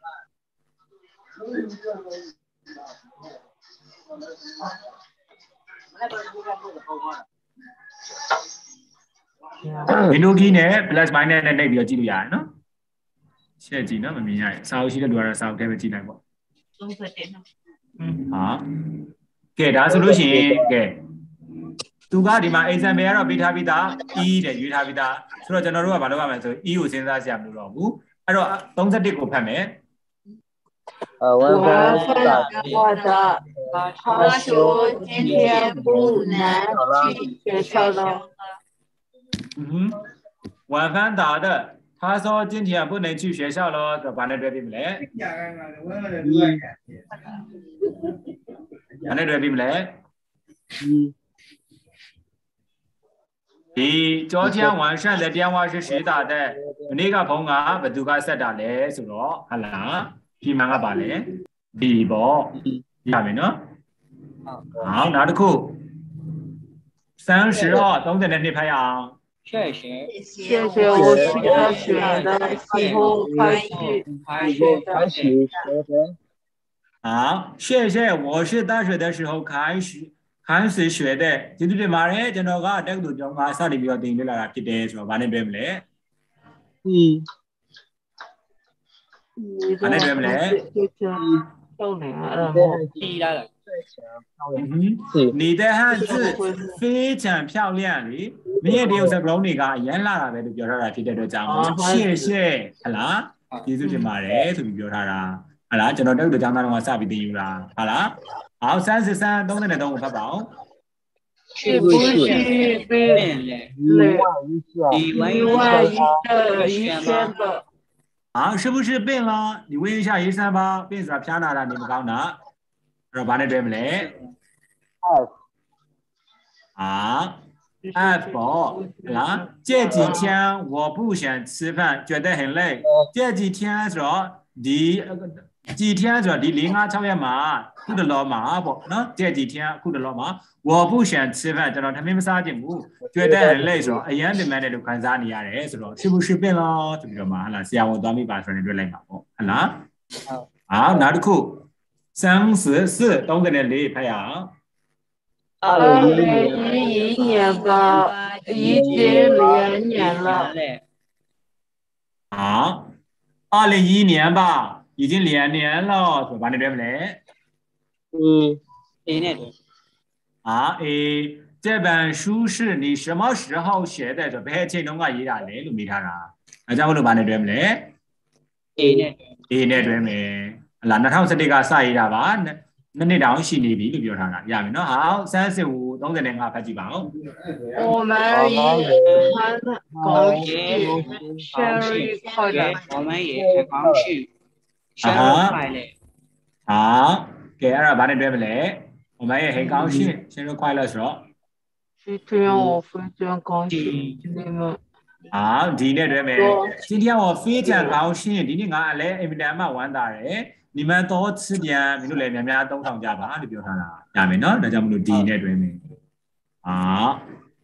S1: Windows key နဲ့ plus minus နဲ့နှိပ်ပြီးတော့ကြည့်လို့ရတယ်နော်ချက်ကြည့်နော်မမြင်ရရင်စာအုပ်ရှိတဲ့လူကတော့စာအုပ်ထဲပဲကြည့်လိုက်ပေါ့三十一နော်ဟာကဲဒါဆိုလို့ရှိရင်ကဲသူကဒီမှာ example ကတော့ပေးထားပြီးသား e တဲ့ရွေးထားပြီးသားဆိုတော့ကျွန်တော်တို့ကဘာလုပ်ရမလဲဆို e ကိုစဉ်းစားစရာမလိုတော့ဘူးအဲ့တော့三十一ကိုဖတ်မယ်
S2: 呃，晚饭大
S5: 我的他说今天不能去学校了。
S1: 嗯，晚饭打的，他说今天不能去学校了，这把那对比没来？把那对比没来？
S2: 嗯。
S1: ဒီ昨天晚上的电话是谁打的？那个朋友不都个ဆက်တာလဲဆိုတော့ဟလာဒီမှာကပါလေဒီပေါ့ရမယ်နော်好နောက်တစ်ခု三十號三十နဲ့နှစ်ဖတ်ရအောင်
S3: 谢谢
S5: 谢谢我去大学的以后开始
S2: 开始学的
S1: 好谢谢我是大学的时候开始开始学的ကျေးဇူးတင်ပါတယ်ကျွန်တော်ကတက္ကသိုလ်ကျောင်းကစတင်ပြီးတော့သင်ပြလာတာဖြစ်တယ်ဆိုတော့ဗာနဲ့တွေ့မလဲ
S2: 嗯
S1: ဗာနဲ့တွေ့မလဲ
S5: 就这样到哪了？
S3: 踢来了
S1: 你的汉字非常漂亮哩，你也有这个你个原来那边就表达了，皮的都讲，谢谢，好啦，记住就嘛嘞，就表达啦，好啦，就那这个讲到我啥不定有啦，好啦，好，三十三，东的东发宝。
S5: 是不是被一万一万的一千的？
S1: 啊，是不是变了？你问一下医生吧，变啥偏哪了？你们讲哪？然后把那对不嘞？啊 ，F 宝，啦，这几天我不想吃饭，觉得很累。这几天说你。几天说你零啊超越嘛，哭的老嘛不？喏，这几天哭的老嘛，我不想吃饭，知道他们没啥节目，觉得很累说，哎呀，你们那都看啥你啊？嘞，是咯，是不是变了？对不对嘛？那下午咱们把说的就来嘛，哦，好啦，好，哪里哭？三十四，东的人里拍呀。
S5: 二零一一年吧，已经两年了。
S1: 好，二零一一年吧。已经两年了，说把你对不对？
S2: 嗯，
S3: 对呢。
S1: 啊，诶，这本书是你什么时候写的？就别去弄个一大类，都没看啊。那咱们都把你对不对？
S3: 对呢。
S1: 对呢，对没？那那他们是这个啥一大吧？那那你当心里比都表上了，呀没喏。好，三十五，东的那个拍几包？
S5: 我们也很高兴，生日快乐！
S3: 我们也很高兴。生日快乐！
S1: 好，给二把你对不对？我们也很高兴，生日快乐说。
S5: 今天我非常高兴，你们。
S1: 好，今天对没？今天我非常高兴，今天俺来 M D M 玩的嘞，你们多吃点，明天来面面都上家吧，你表上了，下面呢，大家们都今天对没？好，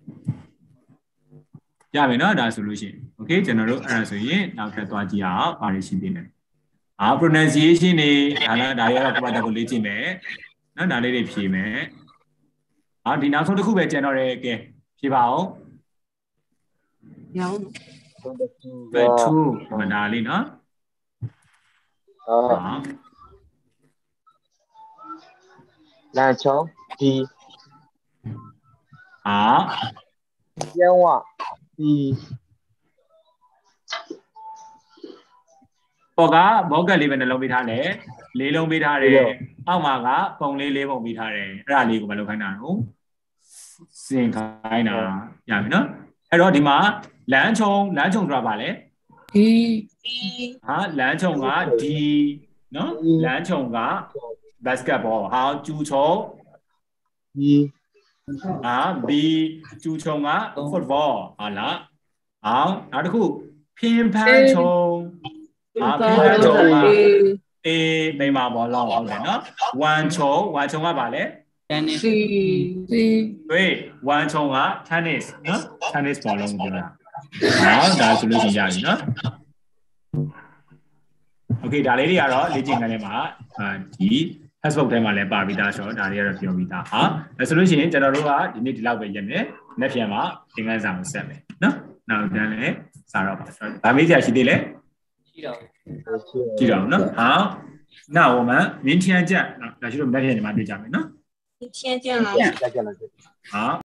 S1: 下面呢，大家 solution，OK， ကျွန်တော်တို့အဲ့ဒါဆိုရင်နောက်ထပ်သွားကြည့်အောင်ပါရရှိသေးတယ်။အာ pronunciation တွေဒါလည်းဒါရတော့ပတ်သက်ကိုလေ့ကျင့်မယ်။နော်ဒါလေးတွေဖြေမယ်။အာဒီနောက်ဆုံးတစ်ခုပဲကျန်တော့တယ်ကဲဖြေပါအောင်။
S5: 有。
S1: 对 two 我们哪里呢？
S2: 啊。篮球 D。
S1: 好。
S2: 电话 D。
S1: ပေါ်ကဘောကက်လေးပဲနှလုံးပေးထားတယ်လေးလုံးပေးထားတယ်အောက်မှာကပုံလေးလေးပုံပေးထားတယ်အဲ့ဒါလေးကိုမလုပ်ခိုင်းတာနော်စင်ခိုင်းတာရပြီနော်အဲ့တော့ဒီမှာလမ်းချုံလမ်းချုံဆိုတာပါလေဒီဟာလမ်းချုံကဒီနော်လမ်းချုံက basketball ဟာကျူချုံဒီဟာ B ကျူချုံက football ဟာလားအောင်နောက်တစ်ခုဖင်းဖန်းချုံ啊，平常中啊，诶，没嘛无老好的喏。玩球，玩球啊，吧嘞
S3: ？tennis。
S5: 对。
S1: 对，玩球啊 ，tennis 喏 ，tennis 保龙对啦。好，大家注意一下喏。OK，ဒါလေးတွေကတော့လေ့ကျင့်ခန်းထဲမှာအာဒီ Facebook ထဲမှာလည်းပါပြီးသားဆိုတော့ဒါတွေကတော့ပြောပြီးသားဟာအဲဆိုလို့ရှိရင်ကျွန်တော်တို့ကဒီနေ့ဒီလောက်ပဲရက်မယ်။နေ့ပြန်မှာသင်ခန်းစာကိုဆက်မယ်နော်။နောက်တန်းလည်းစာတော့ပါဆိုတော့ဒါမေးစရာရှိသေးလဲ။记着呢，好，那我们明天见。那那就是我们那天你们对讲没呢？
S6: 明天见了。
S1: 好。